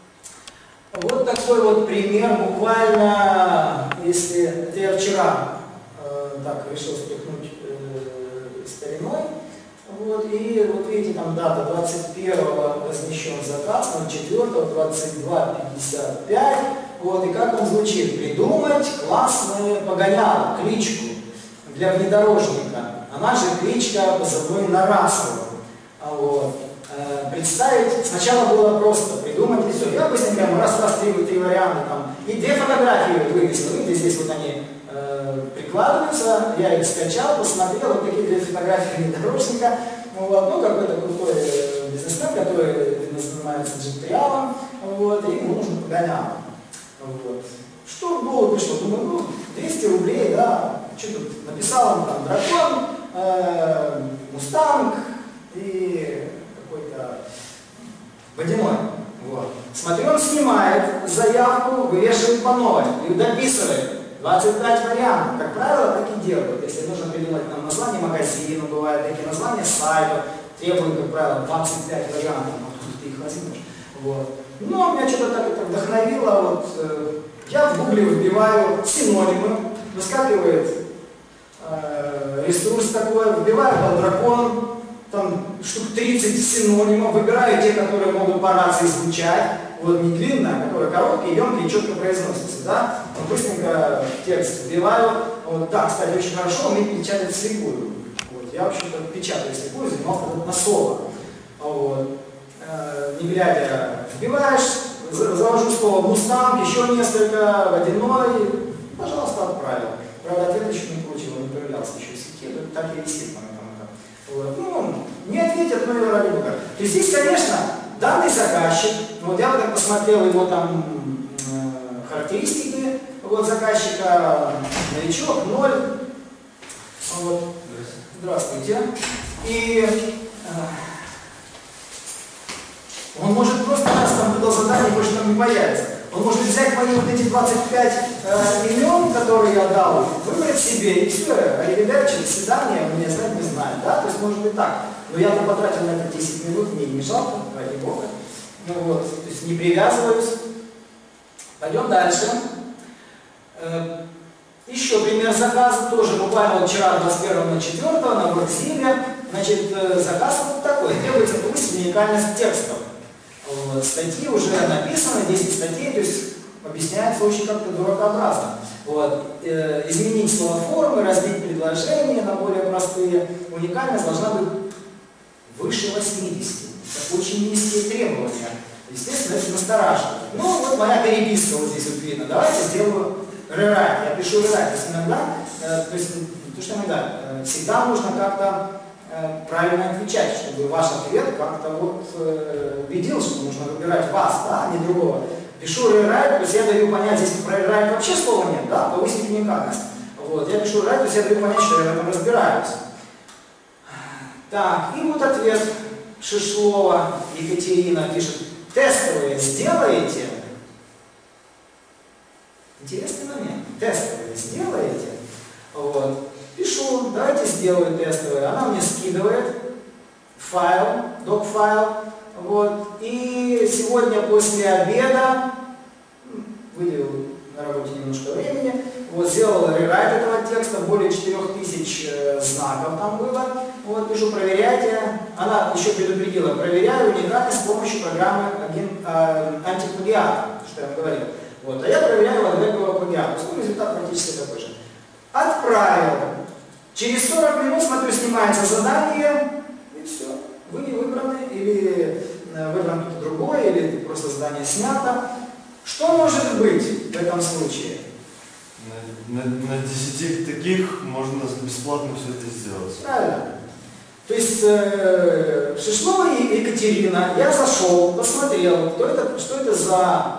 Вот такой вот пример, буквально, если это я вчера э, так решил спихнуть э, стариной, вот, и вот видите, там дата двадцать первого размещен заказ, ноль четвёртого, двадцать два пятьдесят пять, вот, и как он звучит: придумать классное погоняло, кличку для внедорожника, она же кличка позывной Нарасова. Вот. Представить, сначала было просто придумать и все. Я быстренько раз-раз три, три варианта там. И две фотографии вывесил. Видите, здесь вот они э, прикладываются. Я их скачал, посмотрел, вот такие две фотографии внедорожника. Вот. Ну, какой-то крутой бизнесмен, который занимается джип-триалом. Вот, и ему нужно погоняло. Вот. Что в голову пришло? Думаю, ну, двести рублей, да. Что тут? Написал он там дракон, э, мустанг и какой-то водяной. Вот. Смотрю, он снимает заявку, вывешивает по новой и дописывает двадцать пять вариантов. Как правило, так и делают. Если нужно придумать нам название магазина, бывают такие названия сайтов, требуют, как правило, двадцать пять вариантов, откуда ты их возьмешь. Вот. Но меня что-то так это вдохновило. Вот, э, я в гугле вбиваю синонимы, выскакивает э, ресурс такой, вбиваю под дракон, там штук тридцать синонимов, выбираю те, которые могут по рации звучать, вот не длинно, которые короткие, емкие и четко произносятся, да? Вот быстренько текст вбиваю, вот, да, кстати, очень хорошо умеет печатать слепую. Вот, я, в общем-то, печатаю слепую, занимался на слово. Вот. Э, не глядя, вбиваешь, завожу слово мустанг, еще несколько, водяной, пожалуйста, отправил. Правда, ответ еще не получил, он не появлялся еще в сети, это так и висит на этом. Вот. Ну, не ответят, но и ради бога. То есть здесь, конечно, данный заказчик, вот я вот посмотрел его там э, характеристики, вот заказчика, новичок, ноль. Вот. Здравствуйте. И э, он может просто раз там выдал задание, больше там не появится. Он может взять мои вот эти двадцать пять э, имен, которые я дал, выбрать себе, и все, аривидерчи, до свидания, мне знать не знаю, да, то есть может быть так. Но я-то потратил на это десять минут, мне не жалко, ради бога. Ну вот, то есть не привязываюсь. Пойдем дальше. Э, Еще пример заказа, тоже буквально вчера, двадцать первого на четвёртого, на WorkZilla. Значит, заказ вот такой. Требуется повысить уникальность текстов. Вот, статьи уже написаны, десять статей, то есть объясняется очень как-то дуракообразно. Вот, э, изменить словоформы, разбить предложения на более простые. Уникальность должна быть выше восьмидесяти. Это очень низкие требования. Естественно, это настораживает. Ну, вот моя переписка вот здесь вот видно. Давайте сделаю rewrite. Я пишу rewrite. То есть иногда, э, то есть, то, что иногда, э, всегда нужно как-то э, правильно отвечать, чтобы ваш ответ как-то вот э, убедил, что нужно выбирать вас, да, а не другого. Пишу rewrite, то есть я даю понять, здесь про rewrite вообще слова нет, да, повысить уникальность. Вот, я пишу rewrite, то есть я даю понять, что я в этом разбираюсь. Так, и вот ответ Шишлова Екатерина пишет: тестовые сделаете? Интересный момент. Тестовые сделаете? Вот. Пишу, давайте сделаю тестовые. Она мне скидывает файл, док-файл. Вот. И сегодня после обеда, выделил на работе немножко времени, вот, сделала рерайт этого текста, более четырёх тысяч э, знаков там было. Вот, пишу, проверяйте. Она еще предупредила: проверяю уникальность с помощью программы э, антиплагиата, что я вам говорил. Вот, а я проверяю адвекового плагиата. Ну, результат практически такой же. Отправил. Через сорок минут, смотрю, снимается задание, и все. Вы не выбраны, или э, выбран кто-то другой, или просто задание снято. Что может быть в этом случае? На, на, на десяти таких можно бесплатно все это сделать. Правильно. То есть э, Шишлова Екатерина, я зашел, посмотрел, кто это, что это за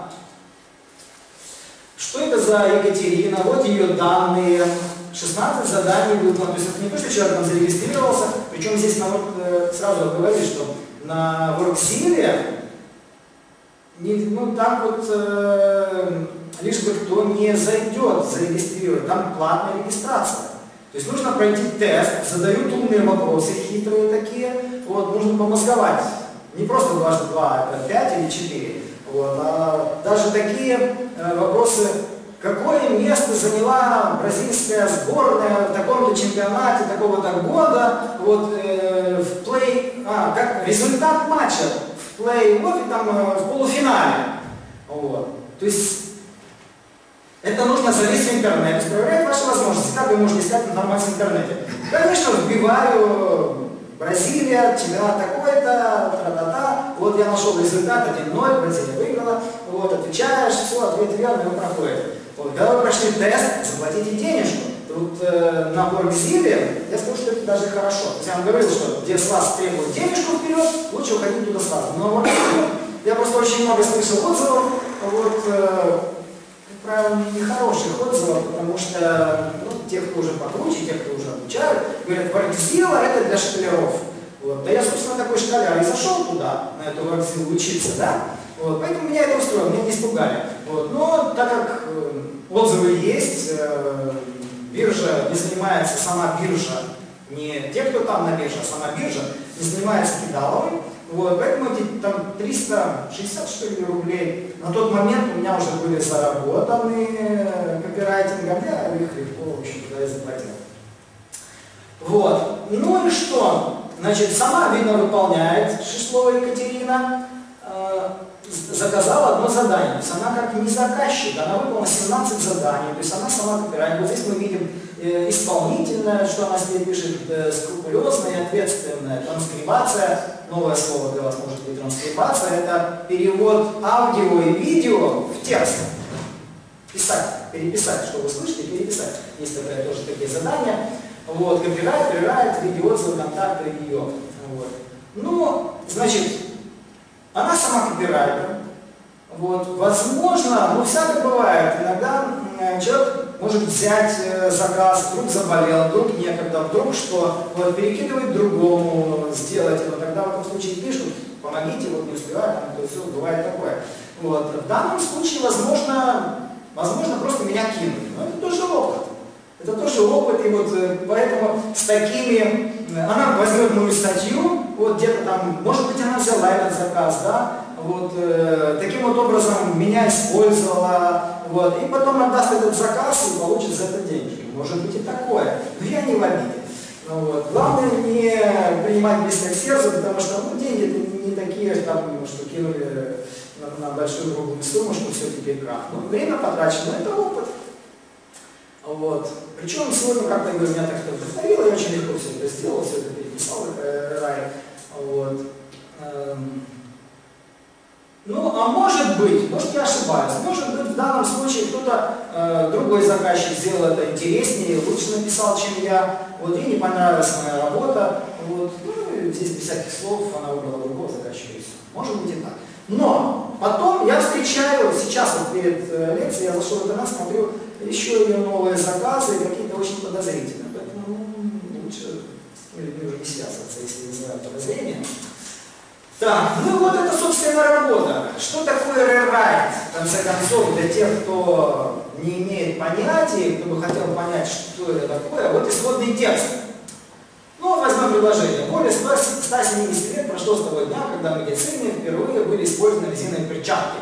что это за Екатерина, вот ее данные, шестнадцать заданий выполнено. То есть это не то, что человек там зарегистрировался, причем здесь на, вот, э, сразу говорили, что на WorkZilla не, ну, там вот э, лишь бы кто не зайдет, зарегистрирует, там платная регистрация. То есть нужно пройти тест, задают умные вопросы, хитрые такие, вот, нужно помозговать. Не просто дважды два, это пять или четыре. Вот, а даже такие э, вопросы: какое место заняла бразильская сборная в таком-то чемпионате такого-то года, вот, э, в плей, а, как результат матча в плей-оффе, там, э, в полуфинале. Вот. То есть это нужно залезть в интернет, то есть проверять ваши возможности, как вы можете искать информацию в интернете. Конечно, вбиваю Бразилия, чемпионат такой-то, тра-та-та, вот я нашел результат один ноль, Бразилия выиграла, вот, отвечаешь, все, ответ верный, он проходит. Вот, когда вы прошли тест, заплатите денежку. Тут э, на WorkZilla я скажу, что это даже хорошо. То есть я вам говорил, что где с вас требуют денежку вперед, лучше уходить туда сразу. Но я просто очень много слышал отзывов, вот, э, как правило, нехороших отзывов, потому что ну, те, кто уже покруче, те, кто уже обучают, говорят: WorkZilla это для школяров. Вот. Да я, собственно, такой школяр и зашел туда, на эту WorkZilla учиться, да? Вот. Поэтому меня это устроило, меня не испугали. Вот. Но так как э, отзывы есть, э, биржа не занимается, сама биржа, не те, кто там на бирже, а сама биржа не занимается кидаловой. Вот, поэтому эти там триста шестьдесят что ли рублей на тот момент у меня уже были заработаны копирайтингом, я их легко, в общем, туда и заплатил. Вот, ну и что? Значит, сама, видно, выполняет Шишлова Екатерина, э, заказала одно задание, то есть она как не заказчик, она выполнила семнадцать заданий, то есть она сама копирайт. Вот здесь мы видим э, исполнительное, что она здесь пишет, э, скрупулезная и ответственная, транскрибация. Новое слово для вас может быть транскрибация. Это перевод аудио и видео в текст. Писать, переписать, что вы слышите, переписать. Есть такое, тоже такие задания. Вот, копирайт, рерайт, видеоотзывы, контакты, ее. Вот. Ну, значит, она сама копирайтер. Вот. Возможно, ну всякое бывает. Иногда человек может взять э, заказ, вдруг заболел, вдруг некогда, вдруг что, вот, перекидывать другому, сделать это. Тогда в этом случае пишут: помогите, вот не успеваю, там, то все, бывает такое. Вот. В данном случае, возможно, возможно, просто меня кинуть. Но это тоже опыт. Это тоже опыт, и вот поэтому с такими, она возьмет мою статью, вот где-то там, может быть, она взяла этот заказ, да, вот, э, таким вот образом меня использовала, вот, и потом отдаст этот заказ и получит за это деньги. Может быть и такое, но я не в обиде. Ну, вот. Главное не принимать близко к сердцу, потому что ну, деньги это не такие, там, что кинули на, на большую круглую сумму, что все теперь крах. Но время потрачено, это опыт. Вот. Причем сегодня как-то меня так это вдохновило, я очень легко все это сделал, все это переписал, это рай. Вот. Ну, а может быть, может я ошибаюсь, может быть в данном случае кто-то, э, другой заказчик сделал это интереснее, лучше написал, чем я, вот, и не понравилась моя работа, вот, ну, и здесь без всяких слов она выбрала другого заказчика, и все. Может быть и так. Но потом я встречаю, сейчас вот перед э, лекцией я зашел в интернет, смотрю, еще ее новые заказы, какие-то очень подозрительные, поэтому ну, лучше с людьми уже не связываться, если вызывают подозрения. Так, ну вот это, собственно, работа. Что такое rewrite, в конце концов, для тех, кто не имеет понятия, кто бы хотел понять, что это такое, вот исходный текст. Ну, возьмем предложение. Более ста семидесяти лет прошло с того дня, когда в медицине впервые были использованы резиновые перчатки.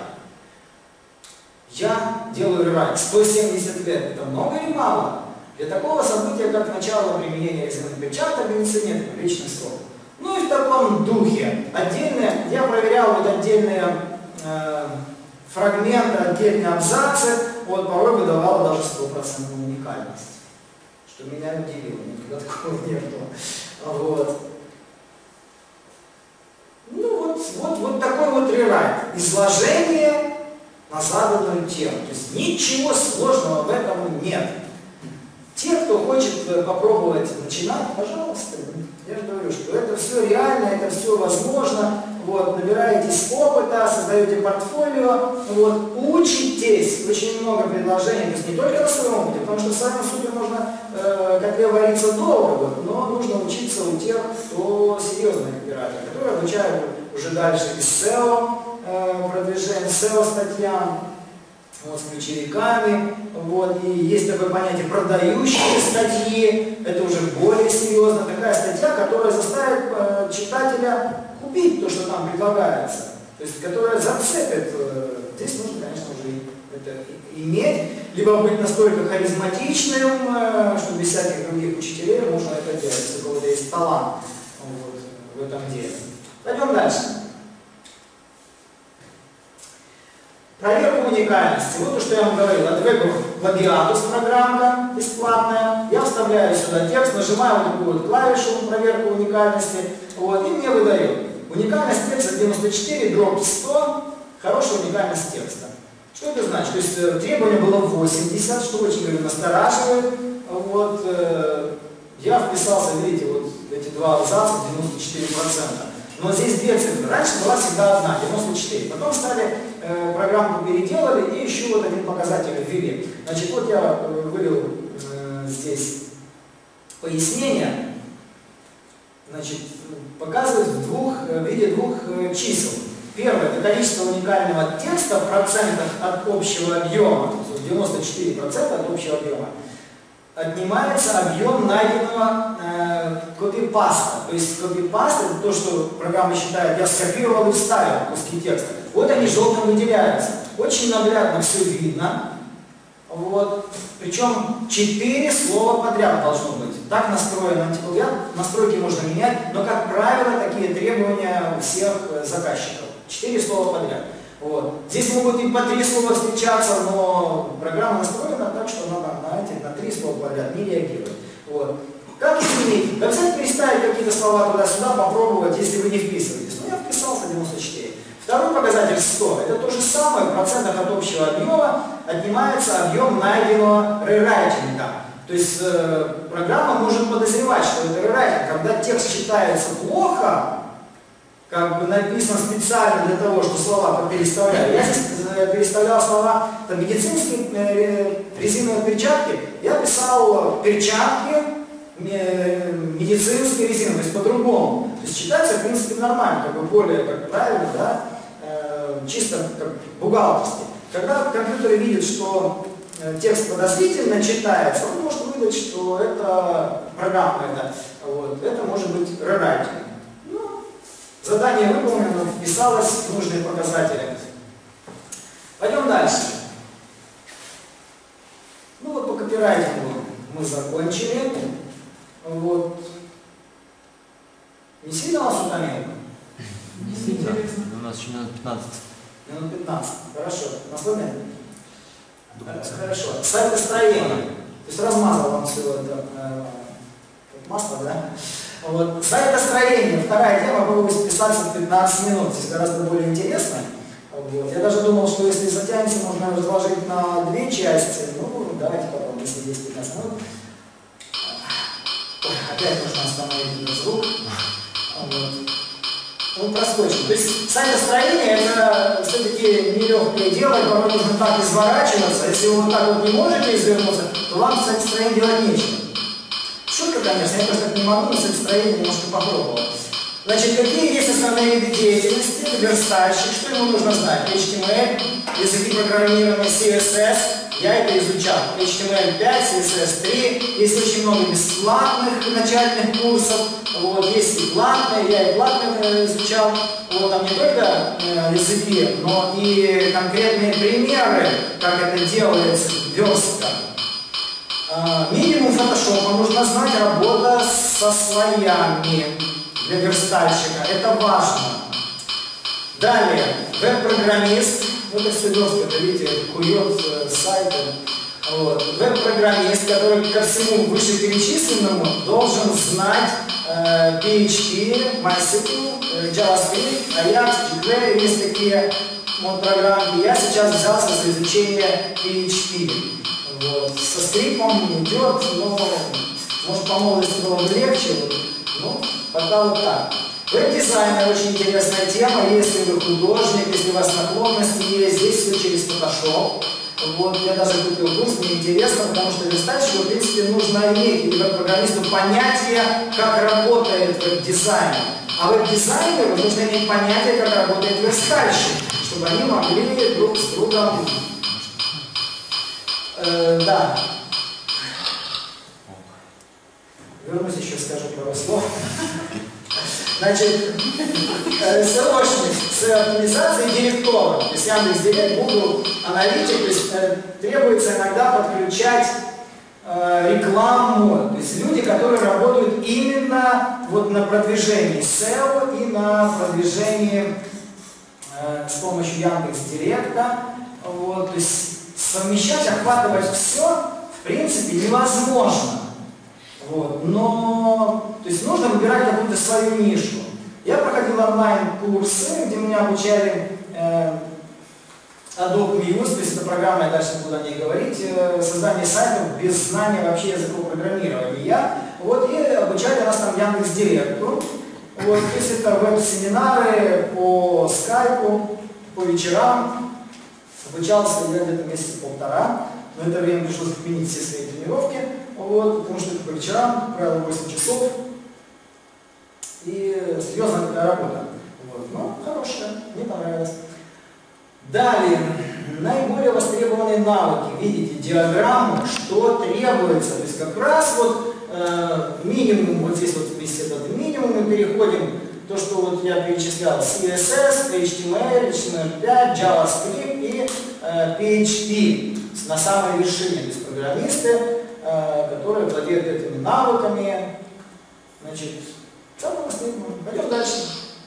Я делаю rewrite. сто семьдесят лет. Это много или мало? Для такого события, как начало применения резиновых перчаток в медицине, это приличный срок. Ну и в таком духе. Отдельные, я проверял вот отдельные э, фрагменты, отдельные абзацы, вот порой выдавало даже стопроцентную уникальность. Что меня удивило, никогда такого не было. Вот. Ну вот, вот, вот такой вот рерайт. Изложение на заданную тему. То есть ничего сложного в этом нет. Те, кто хочет попробовать начинать, пожалуйста. Я же говорю, что это все реально, это все возможно. Вот, набираетесь опыта, создаете портфолио, вот, учитесь, очень много предложений, то есть не только на своем опыте, потому что в своем супе можно э, котле вариться долго, вот, но нужно учиться у тех, кто серьезный копирайтер, которые обучают уже дальше из сео, э, продвижение, сео статьям, вот, с ключевиками, вот, и есть такое понятие продающие статьи, это уже более серьезно, такая статья, которая заставит э, читателя купить то, что там предлагается, то есть которая зацепит. Э, здесь нужно, конечно, уже это иметь, либо быть настолько харизматичным, э, что без всяких других учителей можно это делать, если у кого-то есть талант вот, в этом деле. Пойдем дальше. Проверка уникальности. Вот то, что я вам говорил. Adveco Plagiatus программка бесплатная. Я вставляю сюда текст, нажимаю вот такую вот клавишу проверку уникальности. Вот, и мне выдает. Уникальность текста девяносто четыре, дробь сто. Хорошая уникальность текста. Что это значит? То есть требование было восемьдесят, что очень, говорю, настораживает. Вот, э, я вписался, видите, вот эти два абзаца, девяносто четыре процента. Но здесь две цифры. Раньше была всегда одна, девяносто четыре. Потом стали, э, программку переделали и еще вот один показатель ввели. Значит, вот я э, вывел э, здесь пояснение. Значит, показывает в, двух, в виде двух э, чисел. Первое — это количество уникального текста в процентах от общего объема. девяносто четыре процента от общего объема. Отнимается объем найденного э, копипаста. То есть копипаст — это то, что программа считает, я скопировал и вставил куски текста. Вот они желтым выделяются. Очень наглядно все видно. Вот. Причем четыре слова подряд должно быть. Так настроен антиплагиат. Настройки можно менять, но, как правило, такие требования у всех заказчиков. Четыре слова подряд. Вот. Здесь могут и по три слова встречаться, но программа настроена так, что она на, эти, на три слова подряд не реагирует. Вот. Как изменить? Да, взять, переставить какие-то слова туда-сюда, попробовать, если вы не вписываетесь. Ну, я вписался девяносто четыре. Второй показатель сто. Это то же самое, в процентах от общего объема отнимается объем найденного рерайтинга. То есть э, программа может подозревать, что это рерайтинг. Когда текст читается плохо, как бы написано специально для того, что слова переставляю. Я здесь переставлял слова, там, медицинские э, резиновые перчатки, я писал перчатки, э, медицинские резиновые, то есть по-другому. То есть читается, в принципе, нормально, как бы более как правильно, да, э, чисто как бухгалтерски. Когда компьютер видит, что э, текст подозрительно читается, он может выдать, что это программа, это, вот, это может быть рерайтинг. Задание выполнено, вписалось в нужные показатели. Пойдем дальше. Ну вот по копирайтингу мы закончили. Вот. Не сильно вас утомило? Не сильно. У нас еще минут пятнадцать. Минут пятнадцать. Хорошо. Насловие? Хорошо. Сайт-настроение. То есть размазал вам все это э, масло, да? Вот. Сайт-настроение. Вторая тема, попробую вписаться в пятнадцать минут. Здесь гораздо более интересно. Вот. Я даже думал, что если затянется, можно разложить на две части. Ну, давайте потом, если есть пятнадцать минут. Ой, опять нужно остановить этот звук. Вот. Ну, проскочим. То есть сайт-настроение это все-таки нелегкое дело, и порой нужно так изворачиваться. Если вы вот так вот не можете извернуться, то вам сайт-настроение делать нечего. Шутка, конечно, я тоже так не могу, но сайт-настроение немножко попробовал. Значит, какие есть основные виды деятельности? Это верстальщик, что ему нужно знать? эйч ти эм эль, языки программирования, си эс эс, я это изучал. эйч ти эм эль пять, си эс эс три, есть очень много бесплатных начальных курсов, вот, есть и платные, я и платные изучал. Вот, там не только э, языки, но и конкретные примеры, как это делается, верстка. Э, минимум фотошопа нужно знать, работа со слоями. Для верстальщика. Это важно. Далее, веб-программист. Вот это все верстка, это, видите, кует э, сайты. Вот. Веб-программист, который ко всему вышеперечисленному должен знать э, пи эйч пи, MySQL, э, JavaScript, Ajax, jQuery, есть такие вот, программки. Я сейчас взялся за изучение пи эйч пи. Вот. Со скриптом идет, но может по молодости было бы легче. Вот. Ну, пока вот так. Веб-дизайн – очень интересная тема. Если вы художник, если у вас наклонности есть, здесь все через Photoshop. Вот, я даже купил курс, мне интересно, потому что верстальщику, в принципе, нужно иметь, или веб-программисту, понятие, как работает веб-дизайн. А веб-дизайнеру нужно иметь понятие, как работает верстальщик, чтобы они могли друг с другом… Э, да. Вернусь еще, скажу пару слов. Значит, срочность с оптимизацией директоров. То есть Яндекс.Директ, Google Аналитик, то есть э, требуется иногда подключать э, рекламу. То есть люди, которые работают именно вот на продвижении сео и на продвижении э, с помощью Яндекс.Директа. Вот, то есть совмещать, охватывать все, в принципе, невозможно. Вот. Но то есть нужно выбирать какую-то свою нишу. Я проходил онлайн-курсы, где меня обучали э, Adobe Muse, то есть это программа, я дальше буду о ней говорить, э, создание сайтов без знания вообще языков программирования. Вот, и обучали нас там Яндекс.Директу. Вот, то есть это веб-семинары по скайпу, по вечерам. Обучался я где-то месяца полтора. Но это время пришлось отменить все свои тренировки, вот, потому что это по вечерам, правило, восемь часов. И серьезная такая работа. Вот. Но хорошая, мне понравилось. Далее, наиболее востребованные навыки. Видите, диаграмму, что требуется. То есть как раз вот э, минимум, вот здесь вот весь этот минимум, мы переходим то, что вот я перечислял, си эс эс, эйч ти эм эль, эйч ти эм эль пять, JavaScript и э, пи эйч пи. На самой вершине, то есть программисты, э, которые владеют этими навыками. Значит, самое последнее. Пойдем дальше.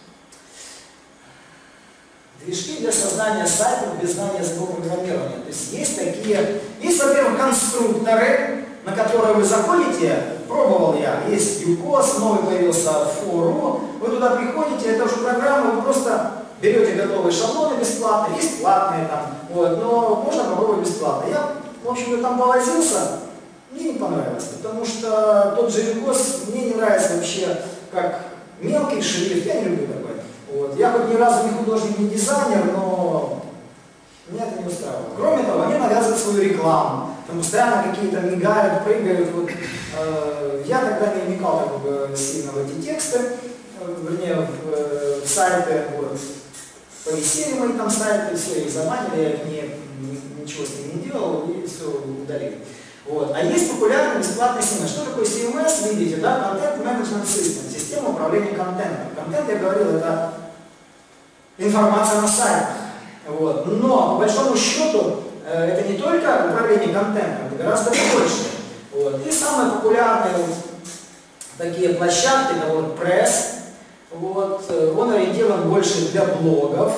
Движки для создания сайтов без знания языков программирования. То есть есть такие, есть, во-первых, конструкторы, на которые вы заходите, пробовал я, есть юкос, новый появился фору, вы туда приходите, это уже программа, вы просто берете готовые шаблоны бесплатно, есть платные там, вот, но можно попробовать бесплатно. Я, в общем-то, там повозился, мне не понравилось, потому что тот же юкос мне не нравится вообще как мелкий шрифт, я не люблю такой. Вот. Я хоть ни разу не художник, не дизайнер, но меня это не устраивало. Кроме того, они навязывают свою рекламу, там постоянно какие-то мигают, прыгают. Вот. Э, я тогда не вникал как бы сильно в эти тексты, э, вернее, в, э, в сайты, вот. Повисели мои там сайты, все, их забанили, я их не, ни, ничего с ними не делал и все удалил. Вот. А есть популярный бесплатный си эм эс. Что такое си эм эс? Видите, да? Content Management System. система управления контентом. Контент, я говорил, это информация на сайтах. Вот. Но по большому счету это не только управление контентом, это гораздо больше. Вот. И самые популярные вот такие площадки, это WordPress. Вот. Он ориентирован больше для блогов.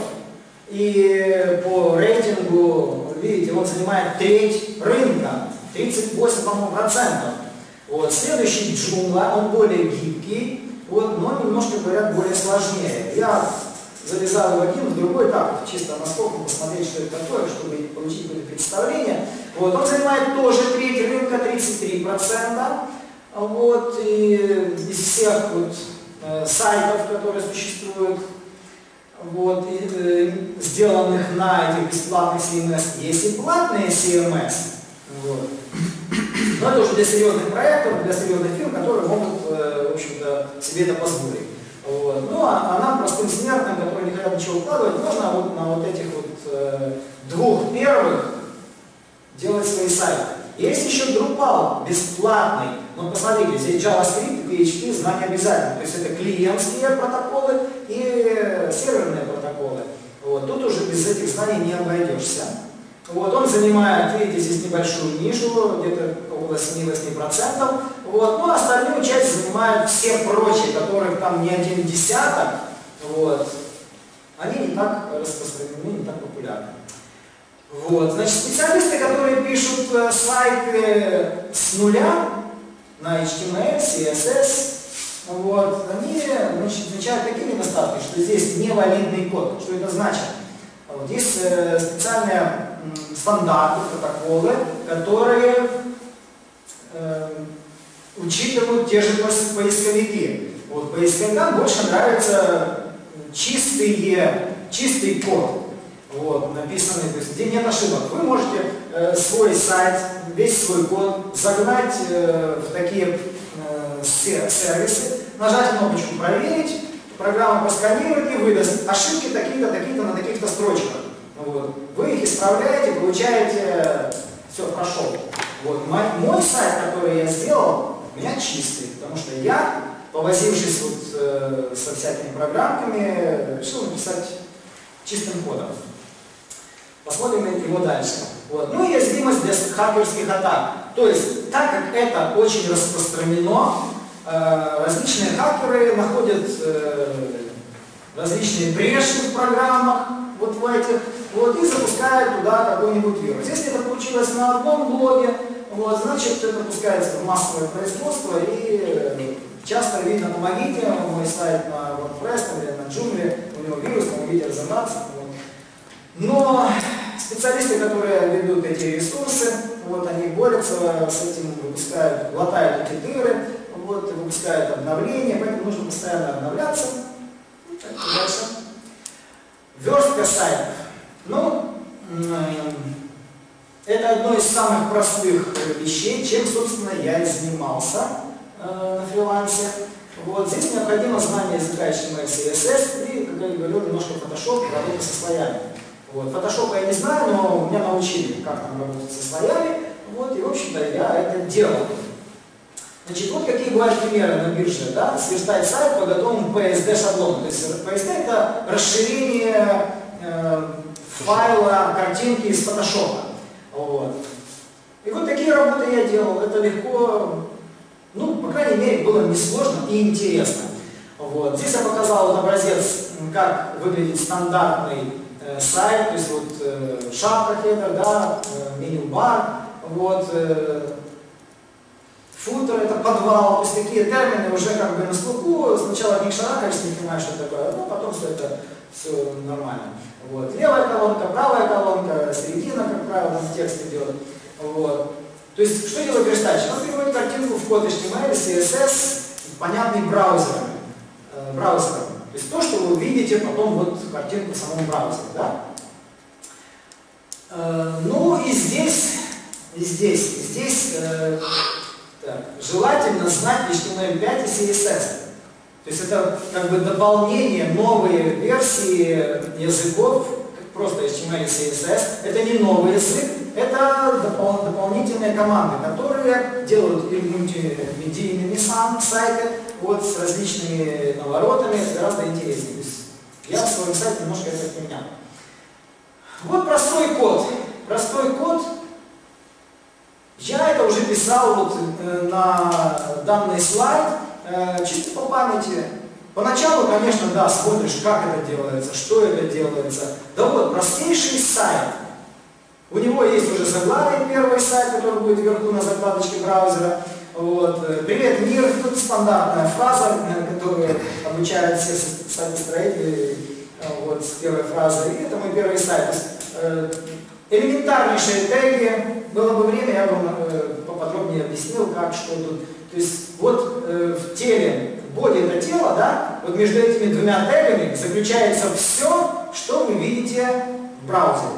И по рейтингу, видите, он занимает треть рынка, тридцать восемь процентов. Вот. Следующий Joomla, он более гибкий, вот, но немножко, говорят, более сложнее. Я залезал в один, в другой, так, чисто насколько посмотреть, что это такое, чтобы получить какое-то представление. Вот. Он занимает тоже треть рынка, тридцать три процента. Вот. И из всех вот, э, сайтов, которые существуют, вот, и, э, сделанных на этих бесплатных си эм эс, есть и платные си эм эс. Вот. Но это уже для серьезных проектов, для серьезных фирм, которые могут, э, в общем-то, себе это позволить. Вот. Ну а, а нам, простым смертным, которые не хотят ничего вкладывать, можно вот на вот этих вот э, двух первых делать свои сайты. Есть еще Drupal, бесплатный. Но посмотрите, здесь JavaScript и пи эйч пи знания обязательно. То есть это клиентские протоколы и серверные протоколы. Вот. Тут уже без этих знаний не обойдешься. Вот. Он занимает, видите, здесь небольшую нишу, где-то около семи-восьми процентов. Вот. Ну а остальную часть занимают все прочие, которых там не один десяток. Вот. Они не так распространены, не так популярны. Вот. Значит, специалисты, которые пишут э, сайты с нуля, на эйч ти эм эл, си эс эс, вот, они значит, отмечают такие недостатки, что здесь невалидный код. Что это значит? Вот, есть э, специальные м, стандарты, протоколы, которые э, учитывают те же поисковики. Вот, поисковикам больше нравятся чистые, чистый код. Вот, написанный, то есть где нет ошибок. Вы можете э, свой сайт, весь свой код загнать э, в такие э, сервисы, нажать кнопочку «Проверить», программа просканирует и выдаст ошибки такие-то, такие-то на таких-то строчках. Вот. Вы их исправляете, получаете, все, прошел. Вот. Мой, мой сайт, который я сделал, у меня чистый, потому что я, повозившись вот, э, со всякими программками, решил написать чистым кодом. Посмотрим его дальше. Вот. Ну и уязвимость для хакерских атак. То есть, так как это очень распространено, э, различные хакеры находят э, различные бреши в программах, вот в этих, вот, и запускают туда какой-нибудь вирус. Если это получилось на одном блоге, вот, значит это пускается в массовое производство и э, часто видно, помогите, мой сайт на WordPress или на Joomla, у него вирус, помогите разобраться. Вот. Но специалисты, которые ведут эти ресурсы, вот, они борются с этим, выпускают, латают эти дыры, вот, выпускают обновления, поэтому нужно постоянно обновляться. Так, дальше. Верстка сайтов. Ну, это одно из самых простых вещей, чем, собственно, я и занимался э, на фрилансе. Вот, здесь необходимо знание языка эйч ти эм эл, си эс эс и, как я говорил, немножко Photoshop, работа со слоями. Вот, Photoshop я не знаю, но меня научили, как там работать со слоями, вот, и, в общем-то, я это делал. Значит, вот какие бывают примеры на бирже, да, сверстать сайт по готовому пи эс ди шаблону. То есть пи эс ди это расширение э, файла, картинки из Photoshop. Вот. И вот такие работы я делал, это легко, ну, по крайней мере, было несложно и интересно. Вот. Здесь я показал вот образец, как выглядит стандартный э, сайт, то есть вот э, шапка хедер, да, э, меню-бар, вот, э, футер это подвал, то есть такие термины уже как бы на слуху, сначала от них шарахаешься, не понимаешь, что такое, но потом все это все нормально. Вот. Левая колонка, правая колонка, середина, как правило, там текст идет. Вот. То есть, что делает верстальщик? Он переводит картинку в код эйч ти эм эл, си эс эс, понятный браузером. Э, браузером. То есть то, что вы увидите потом вот картинку в самом браузере. Да? Э, ну и здесь, и здесь, и здесь э, так, желательно знать эйч ти эм эл пять и си эс эс. То есть это как бы дополнение, новые версии языков, просто эйч ти эм эл и си эс эс. Это не новый язык, это допол дополнительные команды, которые делают и мультимедийными сайты, код с различными наворотами, это гораздо интереснее. То есть я в своем сайте немножко это поменял. Вот простой код. Простой код. Я это уже писал вот, э, на данный слайд, э, чисто по памяти. Поначалу, конечно, да, смотришь, как это делается, что это делается. Да вот, простейший сайт. У него есть уже заглавие, первый сайт, который будет вверху на закладочке браузера. Вот. Привет, мир, тут стандартная фраза, которую обучают все сайтостроители, вот, с первой фразы. И это мой первый сайт. Элементарнейшие теги. Было бы время, я бы поподробнее объяснил, как, что тут. То есть вот в теле, в боди это тело, да, вот между этими двумя тегами заключается все, что вы видите в браузере.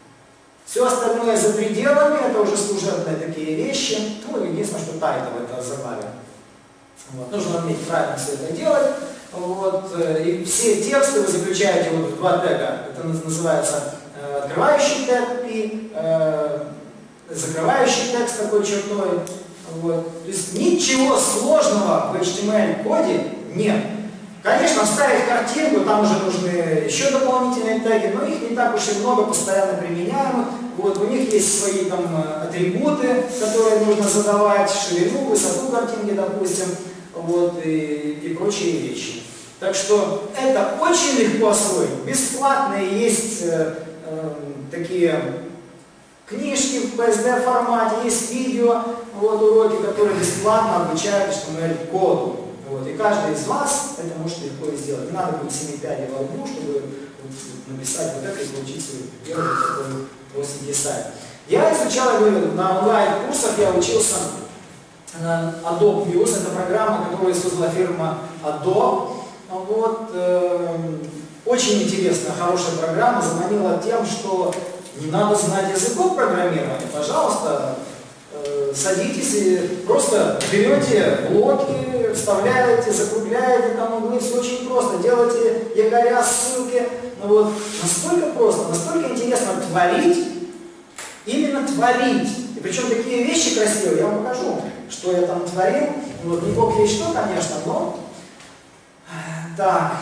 Все остальное за пределами, это уже служебные такие вещи. Ну, единственное, что тайтл это заглавие. Вот. Нужно уметь правильно все это делать. Вот. И все тексты вы заключаете вот в два тега. Это называется э, открывающий тег и э, закрывающий текст такой чертой. Вот. То есть ничего сложного в эйч ти эм эль-коде нет. Конечно, вставить картинку, там уже нужны еще дополнительные теги, но их не так уж и много постоянно применяемых. Вот, у них есть свои там атрибуты, которые нужно задавать, ширину, высоту картинки, допустим, вот, и, и прочие вещи. Так что это очень легко освоить. Бесплатные есть э, э, такие книжки в пи эс ди формате, есть видео, вот, уроки, которые бесплатно обучают эйч ти эм эль-коду. Вот, и каждый из вас это может легко сделать. Не надо будет семи пядей во лбу, чтобы написать вот это и получить свой первый такой простенький сайт. Я изучал, я говорю, на онлайн-курсах я учился на Adobe Muse, это программа, которую создала фирма Adobe. Вот, э, очень интересная, хорошая программа, заманила тем, что не надо знать языков программирования. Пожалуйста, э, садитесь и просто берете блоки, вставляете, закругляете там углы, все очень просто. Делаете якоря, ссылки. Вот. Настолько просто, настолько интересно творить, именно творить. И причем такие вещи красивые, я вам покажу, что я там творил. Вот, не бог есть что, конечно, но... Так.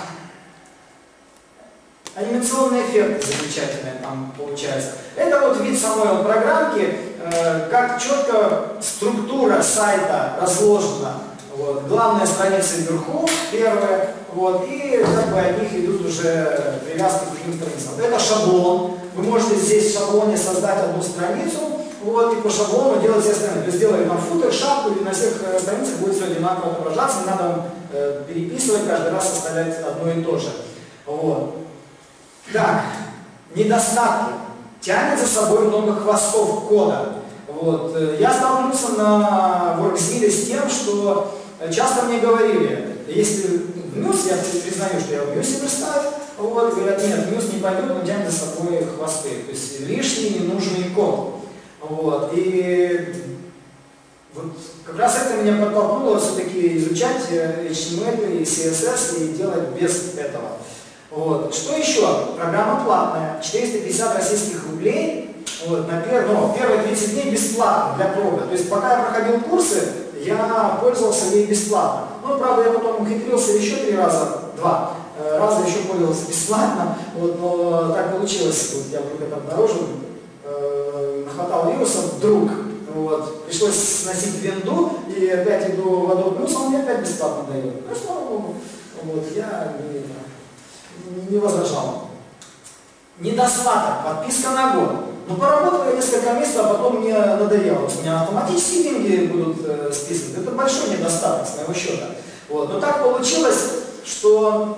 Анимационные эффекты замечательные там получаются. Это вот вид самой программки, э, как четко структура сайта разложена. Вот. Главная страница вверху, первая, вот, и как бы от них идут уже привязки к другим страницам. Это шаблон. Вы можете здесь в шаблоне создать одну страницу, вот, и по шаблону делать все остальные. То есть сделали там футер, шапку, и на всех страницах будет все одинаково отображаться, не надо вам э, переписывать, каждый раз оставлять одно и то же. Вот. Так, недостатки. Тянет за собой много хвостов кода. Вот. Я столкнулся на WorkZilla с тем, что часто мне говорили, если в Muse, я признаю, что я в Muse представил, вот, говорят, нет, Muse не пойдет, но тянет за собой хвосты. То есть лишний ненужный код. Вот. И вот как раз это меня подтолкнуло все-таки изучать эйч ти эм эль и си эс эс и делать без этого. Вот. Что еще? Программа платная, четыреста пятьдесят российских рублей, вот, на пер... ну, первые тридцать дней бесплатно для пробы. То есть пока я проходил курсы, я пользовался ей бесплатно. Ну, правда, я потом ухитрился еще три раза, два раза еще пользовался бесплатно, вот, но так получилось, вот, я вдруг это обнаружил, э, нахватал вирусов вдруг, вот, пришлось сносить винду, и опять иду в Adobe Muse, он мне опять бесплатно дает. Ну, слава богу, вот, я не, не возражал. Недостаток, подписка на год. Ну, поработал я несколько месяцев, а потом мне надоело. У меня автоматически деньги будут э, списывать. Это большой недостаток с моего счета. Вот. Но так получилось, что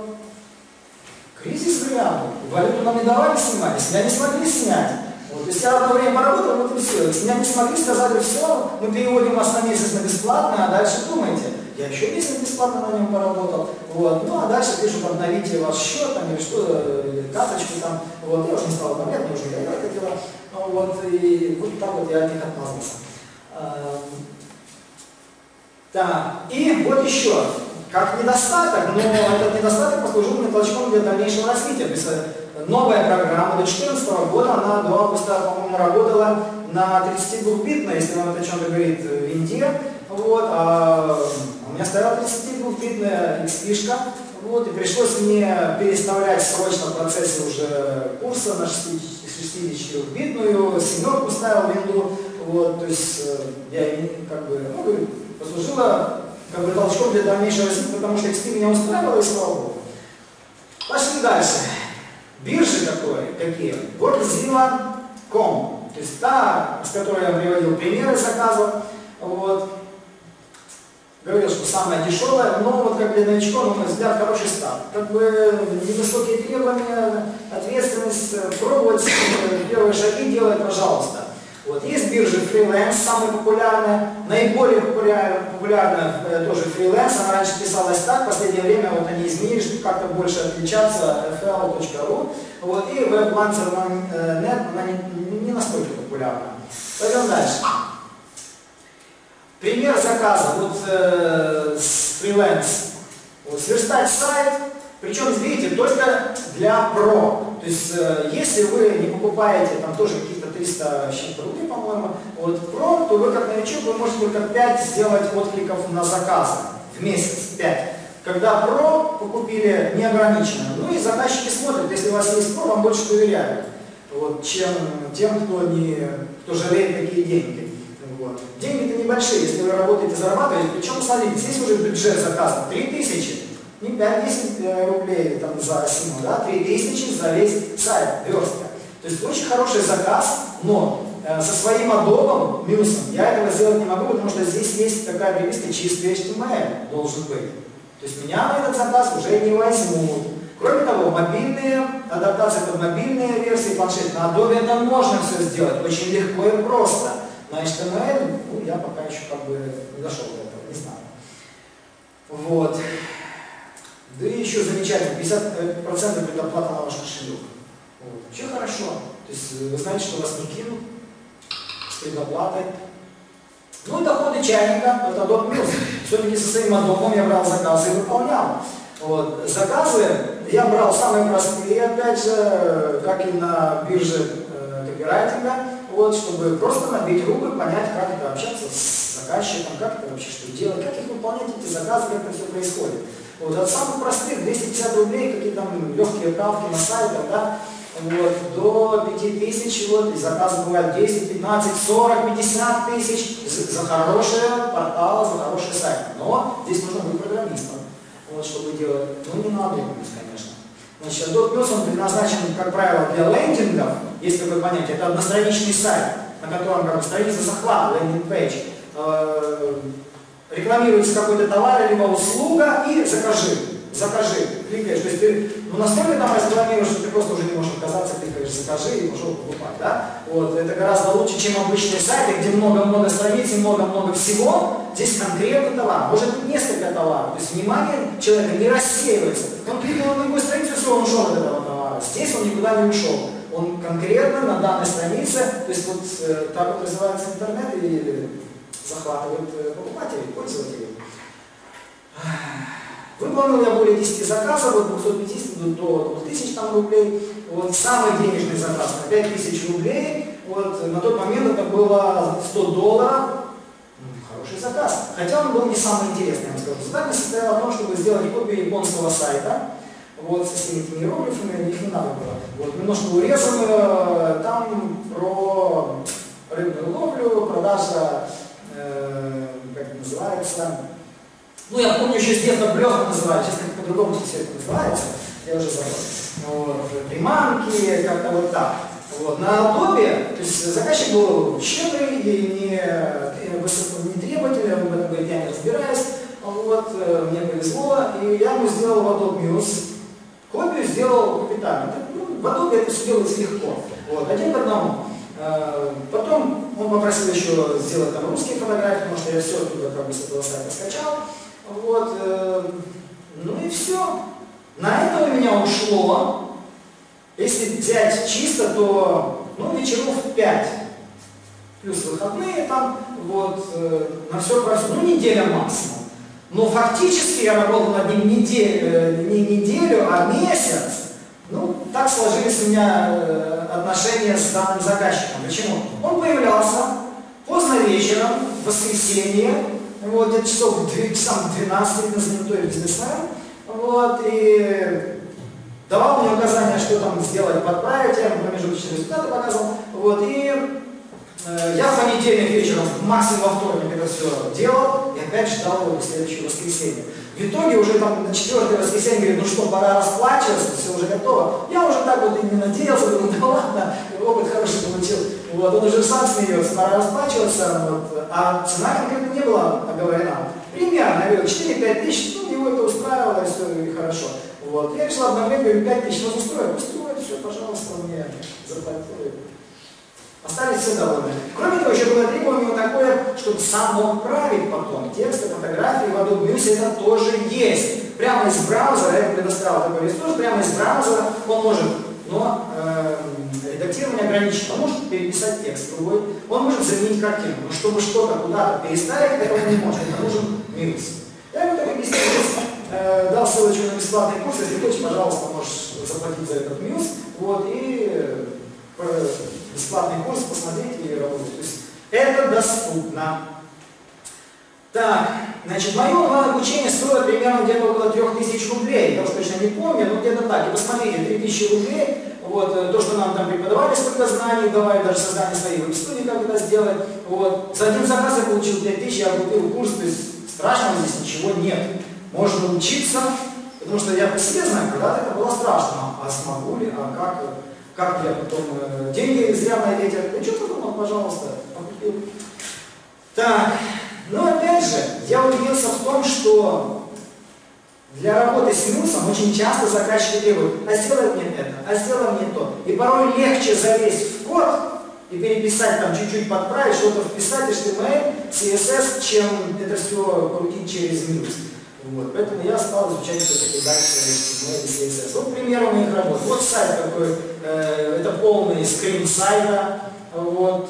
кризис грянул. Валюту нам не давали снимать, с меня не смогли снять. Вот. То есть я одно время поработал, вот и все. С меня не смогли, сказали, все, мы переводим вас на месяц на бесплатно, а дальше думайте. Я еще месяц бесплатно на нем поработал. Вот. Ну а дальше пишут, обновите ваш счет там, или что, или карточку там. Вот. Я уже не стал понять, мне уже я это делал. Вот. И вот так вот я от них отмазался. Так, и вот еще, как недостаток, но этот недостаток послужил мне толчком для дальнейшего развития. То есть новая программа до две тысячи четырнадцатого года, она до августа, по-моему, работала на тридцатидвухбитной, если вам это о чем-то говорит, винде. Вот, а У меня стояла тридцатидвухбитная икс пи-шка, вот, и пришлось мне переставлять срочно в процессе уже курса на шестидесятичетырёхбитную, семерку ставил винду, вот, то есть я как бы, ну, послужила как бы толчком для дальнейшего развития, потому что икс пи меня устраивало, и слава богу. Пошли дальше. Биржи какое, какие? Workzilla точка ком, то есть та, с которой я приводил примеры заказов, вот. Говорил, что самая дешевая, но вот как для новичков, на мой взгляд, хороший старт. Как бы невысокие требования, ответственность, пробовать первые шаги делать, пожалуйста. Вот. Есть биржи фриланс, самая популярная, наиболее популярная, популярная э, тоже фриланс, она раньше писалась так, в последнее время вот они изменили, чтобы как-то больше отличаться, эф эл точка ру, вот, и WebLancer точка нет, она не, не настолько популярна. Пойдем дальше. Пример заказа, вот э, с фриланс. Вот, сверстать сайт, причем, видите, только для про. То есть, э, если вы не покупаете там тоже какие-то триста рублей, по-моему, вот про, то вы как новичок, вы можете только пять сделать откликов на заказы в месяц, пять. Когда про покупили неограниченно, ну и заказчики смотрят, если у вас есть про, вам больше доверяют, вот, чем тем, кто, не, кто жалеет такие деньги. Вот. Деньги-то небольшие, если вы работаете, зарабатываете, причем, смотрите, здесь уже бюджет заказа три тысячи, не пять-десять рублей там, за симу, да, три тысячи за весь сайт, верстка. То есть очень хороший заказ, но э, со своим адобом, минусом, я этого сделать не могу, потому что здесь есть такая приписка чистый эйч ти эм эль должен быть. То есть меня на этот заказ уже не возьмут. Кроме того, мобильные, адаптации под мобильные версии планшет, на Adobe это можно все сделать, очень легко и просто. На эйч ти эм эль, ну, я пока еще как бы не дошел до этого, не знаю. Вот. Да и еще замечательно, пятьдесят процентов предоплата на ваш кошелек. Вот. Вообще хорошо. То есть вы знаете, что вас не кинут с предоплатой. Ну и доходы чайника, это Adobe Music. Все-таки со своим Adobe я брал заказы и выполнял. Вот. Заказы я брал самые простые, опять же, как и на бирже э, копирайтинга. Вот, чтобы просто набить руку и понять, как это общаться с заказчиком, как это вообще что делать, как их выполнять, эти заказы, как это все происходит. Вот, от самых простых двести пятьдесят рублей, какие там легкие правки на сайтах, да, вот, до пяти тысяч, вот, и заказы бывают десять, пятнадцать, сорок, пятьдесят тысяч за хорошие порталы, за хорошие сайты. Но здесь нужно быть программистом, вот, чтобы делать, ну не надо, конечно. Значит, Adobe Plus он предназначен, как правило, для лендингов, есть такое понятие, это одностраничный сайт, на котором как бы страница захвата, лендинг-пейдж, э, рекламируется какой-то товар, либо услуга, и закажи, закажи, кликаешь, то есть ты ну, настолько там рекламируешь, что ты просто уже не можешь отказаться, кликаешь, закажи и пошел покупать, да? Вот, это гораздо лучше, чем обычные сайты, где много-много страниц и много-много всего. Здесь конкретный товар, может быть несколько товаров, то есть внимание человека не рассеивается. Он кликнул на другую страницу, все, он ушел от этого товара. Здесь он никуда не ушел. Он конкретно на данной странице, то есть вот э, так вот развивается интернет и захватывает э, покупателей, пользователей. Выполнил я более десяти заказов, от двухсот пятидесяти до двух тысяч там, рублей. Вот, самый денежный заказ на пять тысяч рублей. Вот, на тот момент это было сто долларов. Хороший заказ. Хотя он был не самый интересный, я вам скажу. Задание состояло в том, чтобы сделать копию японского сайта. Вот, с этими иероглифами, их не надо было. Вот, немножко урезано, там про рыбную ловлю, продажа, э, как это называется. Ну, я помню, еще с детства блёха называют, сейчас как по-другому все это называется, я уже забыл. Вот, приманки, как-то вот так. Вот. На Adobe, то есть заказчик был щедрый и не, не требовательный, в этом говорит, я не разбираюсь. Вот, мне повезло, и я ему сделал в Adobe Muse. Копию сделал капитально. Ну, в Adobe это все делается легко. Вот, один к одному. Потом он попросил еще сделать там русские фотографии, потому что я все оттуда как бы с этого сайта скачал. Вот, э, ну и все. На это у меня ушло, если взять чисто, то ну, вечеров пять. Плюс выходные там, вот, э, на все про все. Ну, неделя максимум. Но фактически я работал над ним неделю, не неделю, а месяц. Ну, так сложились у меня э, отношения с данным заказчиком. Почему? Он появлялся поздно вечером, в воскресенье. вот, где-то часов двенадцать на занятой бизнесмен, вот, и давал мне указания, что там сделать, подправить, я ему промежуточные результаты показывал, вот, и э, я в понедельник вечером, максимум во вторник это все делал, и опять ждал его до следующего воскресенья. В итоге уже там на четвертое воскресенье говорит, ну что, пора расплачиваться, все уже готово. Я уже так вот и не надеялся, думаю, да ладно, опыт хороший получил. Вот, он уже сам смеется, пора расплачиваться, вот, а цена конкретно не была оговорена. Примерно, я говорю, четыре-пять тысяч, ну, его это устраивало, и все, и хорошо. Вот. Я решил обновлять, говорю, пять тысяч, вас устроит, устроит, все, пожалуйста, мне заплатили. Остались все довольны. Кроме того, еще было требование такое, чтобы сам мог править потом тексты, фотографии в Adobe Muse, это тоже есть. Прямо из браузера, я ему предоставил такой ресурс, прямо из браузера он может, но э, редактирование ограничено, он может переписать текст другой, он может заменить картинку, но чтобы что-то куда-то переставить, этого не может, это нужен Muse. Я ему так объяснил, э, дал ссылочку на бесплатный курс, если хочешь, пожалуйста, можешь заплатить за этот Muse, вот, и э, бесплатный курс посмотреть и работать. То есть это доступно. Так, значит, мое онлайн-обучение стоит примерно где-то около трех тысяч рублей. Я уж точно не помню, но где-то так. И посмотрите, три тысячи рублей, вот, то, что нам там преподавали, сколько знаний давали, даже создание своей веб-студии, как это сделать. Вот. За один заказ я получил пять тысяч, я купил курс, то есть страшного здесь ничего нет. Можно учиться, потому что я по себе знаю, когда-то это было страшно. А смогу ли, а как? Как я потом э, деньги зря на эти, я что подумал, пожалуйста, покупил. Так, но опять же, я убедился в том, что для работы с Мюсом очень часто заказчики требуют, а сделай мне это, а сделай мне то. И порой легче залезть в код и переписать, там чуть-чуть подправить, что-то вписать, эйч ти эм эль, си эс эс, чем это все крутить через Мюс. Вот. Поэтому я стал изучать все-таки дальше эйч ти эм эль и си эс эс. Вот пример моих работ. Вот сайт такой, э, это полный скрин сайта. Вот.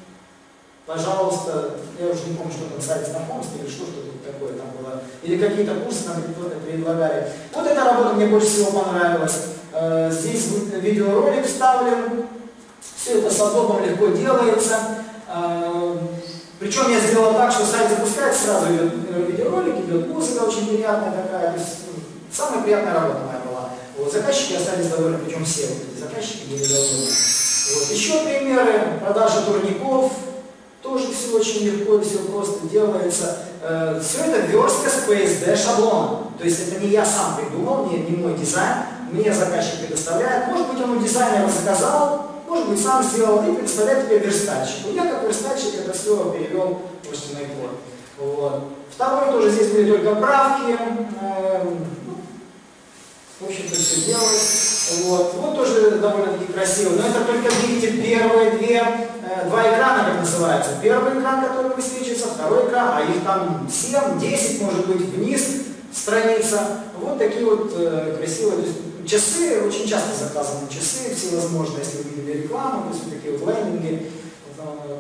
Пожалуйста, я уже не помню, что там сайт знакомств или что, что-то такое там было. Или какие-то курсы нам предлагали. Вот эта работа мне больше всего понравилась. Э, здесь видеоролик вставлен. Все это с Adobe легко делается. Э, Причем я сделал так, что сайт запускается, сразу идет видеоролик, идет музыка очень приятная такая. То есть, ну, самая приятная работа моя была. Вот, заказчики остались довольны, причем все вот эти заказчики были довольны. Вот. Еще примеры, продажа турников. Тоже все очень легко, все просто делается. Э, все это верстка с пи эс ди шаблона. То есть это не я сам придумал, не, не мой дизайн. Мне заказчик предоставляет. Может быть, он у дизайнера заказал, может быть, сам сделал и предоставляет тебе верстальщику. Я как верстальщик это все перевел в HTML код. Вот. Второй тоже здесь были только правки. Э, в общем-то, все делалось. Вот. Вот тоже довольно-таки красиво. Но это только, видите, первые две, э, два экрана, как называется. Первый экран, который высвечивается, второй экран, а их там семь, десять, может быть, вниз страница. Вот такие вот э, красивые. То есть, часы, очень часто заказаны часы, всевозможные, если вы видели рекламу, то есть вот такие вот лендинги. Вот.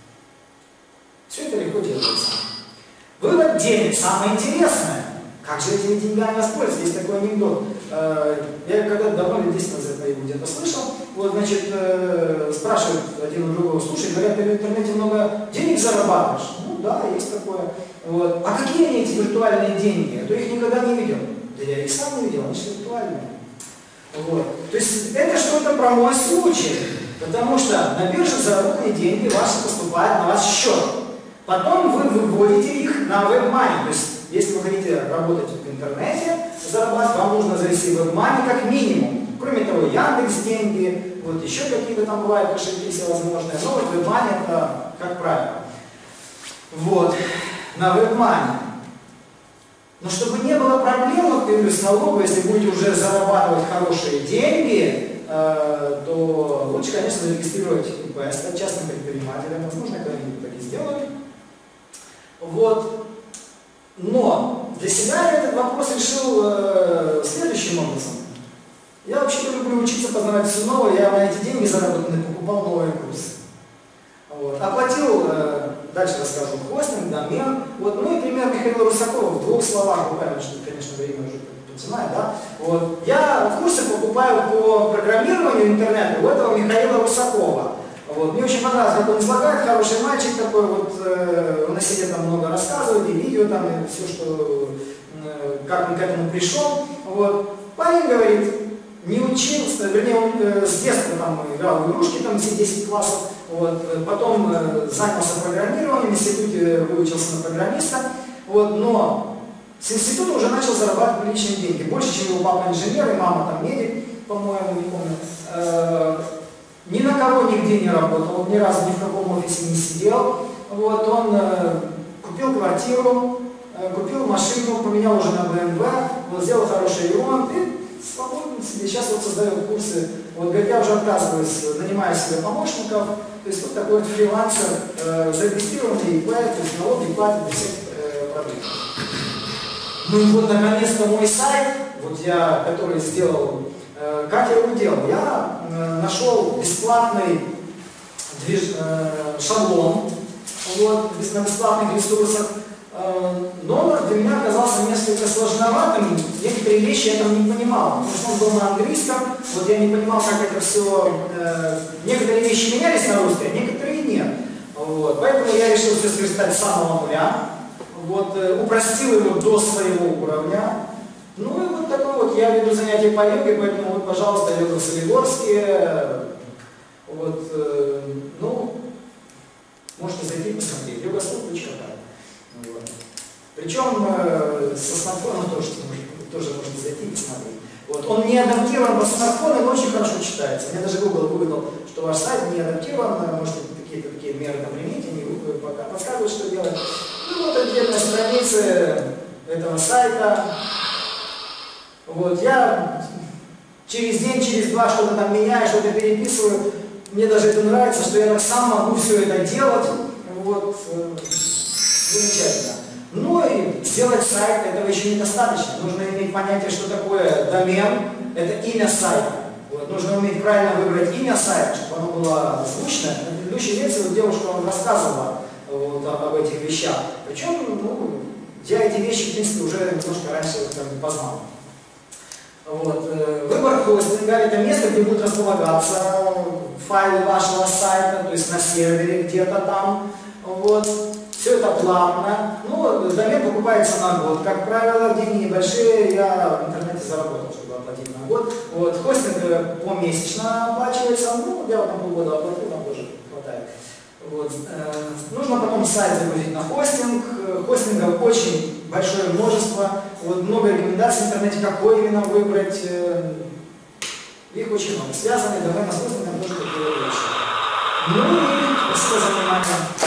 Все это легко делается. Вывод денег. Самое интересное. Как же этими деньгами воспользоваться? Есть такой анекдот. Я когда-то давно, лет десять назад его где-то слышал, вот, значит, спрашивают один у другого, слушай, говорят, ты в интернете много денег зарабатываешь? Ну да, есть такое. Вот. А какие они эти виртуальные деньги? А то их никогда не видел. Да я их сам не видел, они же виртуальные. Вот. То есть это что-то про мой случай. Потому что на бирже заработанные деньги ваши поступают на ваш счет. Потом вы выводите их на WebMoney. То есть если вы хотите работать в интернете, зарабатывать, вам нужно завести WebMoney как минимум. Кроме того, Яндекс деньги, вот еще какие-то там бывают кошельки всевозможные. Но вот WebMoney это как правило. Вот, на WebMoney. Но чтобы не было проблем, например, с налогом, если будете уже зарабатывать хорошие деньги, э, то лучше, конечно, зарегистрировать ИП, стать частным предпринимателем. Возможно, когда-нибудь так и сделают. Вот. Но для себя я этот вопрос решил э, следующим образом. Я вообще-то люблю учиться, познавать все новое. Я на эти деньги заработанные покупал новые курсы. Вот. Оплатил, э, дальше расскажу, хостинг, домен. Вот. Ну и пример Михаила Русакова в двух словах, буквально, что, конечно, время уже поценает, да? Вот. Я курсы покупаю по программированию интернета у этого Михаила Русакова. Вот. Мне очень понравилось, как он излагает, хороший мальчик такой, вот, э, он о себе там много рассказывает, и видео там, и все, что, э, как он к этому пришел. Вот. Парень говорит, не учился, вернее, он э, с детства там играл в игрушки, там все десять классов, вот, потом э, занялся программированием, в институте выучился на программиста, вот, но с института уже начал зарабатывать приличные деньги, больше, чем его папа инженер и мама там медик, по-моему, не помню. Э, ни на кого нигде не работал, ни разу ни в каком офисе не сидел, вот, он э, купил квартиру, э, купил машину, поменял уже на бэ эм вэ, вот, сделал хороший ремонт и свободно себе. Сейчас вот создает курсы. Вот, говорит, я уже отказываюсь, нанимаю себе помощников. То есть вот такой вот фрилансер, э, зарегистрированный ИП, то есть налоги платят без всяких э, проблем. Ну и вот наконец-то мой сайт, вот я, который сделал, э, как я его делал? Я э, нашел бесплатный движ, э, шаблон, вот, на бесплатных ресурсах. Но для меня оказался несколько сложноватым, некоторые вещи я там не понимал, потому что он был на английском, вот я не понимал, как это все, э, некоторые вещи менялись на русский, а некоторые нет. Вот. Поэтому я решил все сверстать с самого нуля, вот, э, упростил его до своего уровня. Ну и вот такой вот, я веду занятия по йоге, поэтому вот, пожалуйста, йога в Солигорске, вот, э, ну, можете зайти и посмотреть, йога точка ком. Вот. Причем э, со смартфона тоже, тоже можно зайти и посмотреть. Вот. Он не адаптирован под смартфон, но очень хорошо читается. Мне даже Google выдал, что ваш сайт не адаптирован, можете какие-то такие меры там применить, они пока подсказывают, что делать. Ну вот отдельная страница этого сайта. Вот. Я через день, через два что-то там меняю, что-то переписываю. Мне даже это нравится, что я сам могу все это делать. Вот. Замечательно. Ну и сделать сайт, этого еще недостаточно. Нужно иметь понятие, что такое домен, это имя сайта. Вот. Нужно уметь правильно выбрать имя сайта, чтобы оно было звучное. На предыдущей лекции вот девушка вам рассказывала вот, об этих вещах. Причем, ну, я эти вещи, в принципе, уже немножко раньше как бы познал. Вот. Выбор хостинга – это место, где будут располагаться файлы вашего сайта, то есть на сервере где-то там. Вот. Все это платно. Ну, домен покупается на год. Как правило, деньги небольшие, я в интернете заработал, чтобы оплатить на год. Вот. Хостинг помесячно оплачивается. Ну, я вот на полгода оплатил, там тоже хватает. Вот. Нужно потом сайт загрузить на хостинг. Хостингов очень большое множество. Вот. Много рекомендаций в интернете, какой именно выбрать. Их очень много. Связанные домены с хостингом тоже такие вещи. Ну и спасибо за внимание.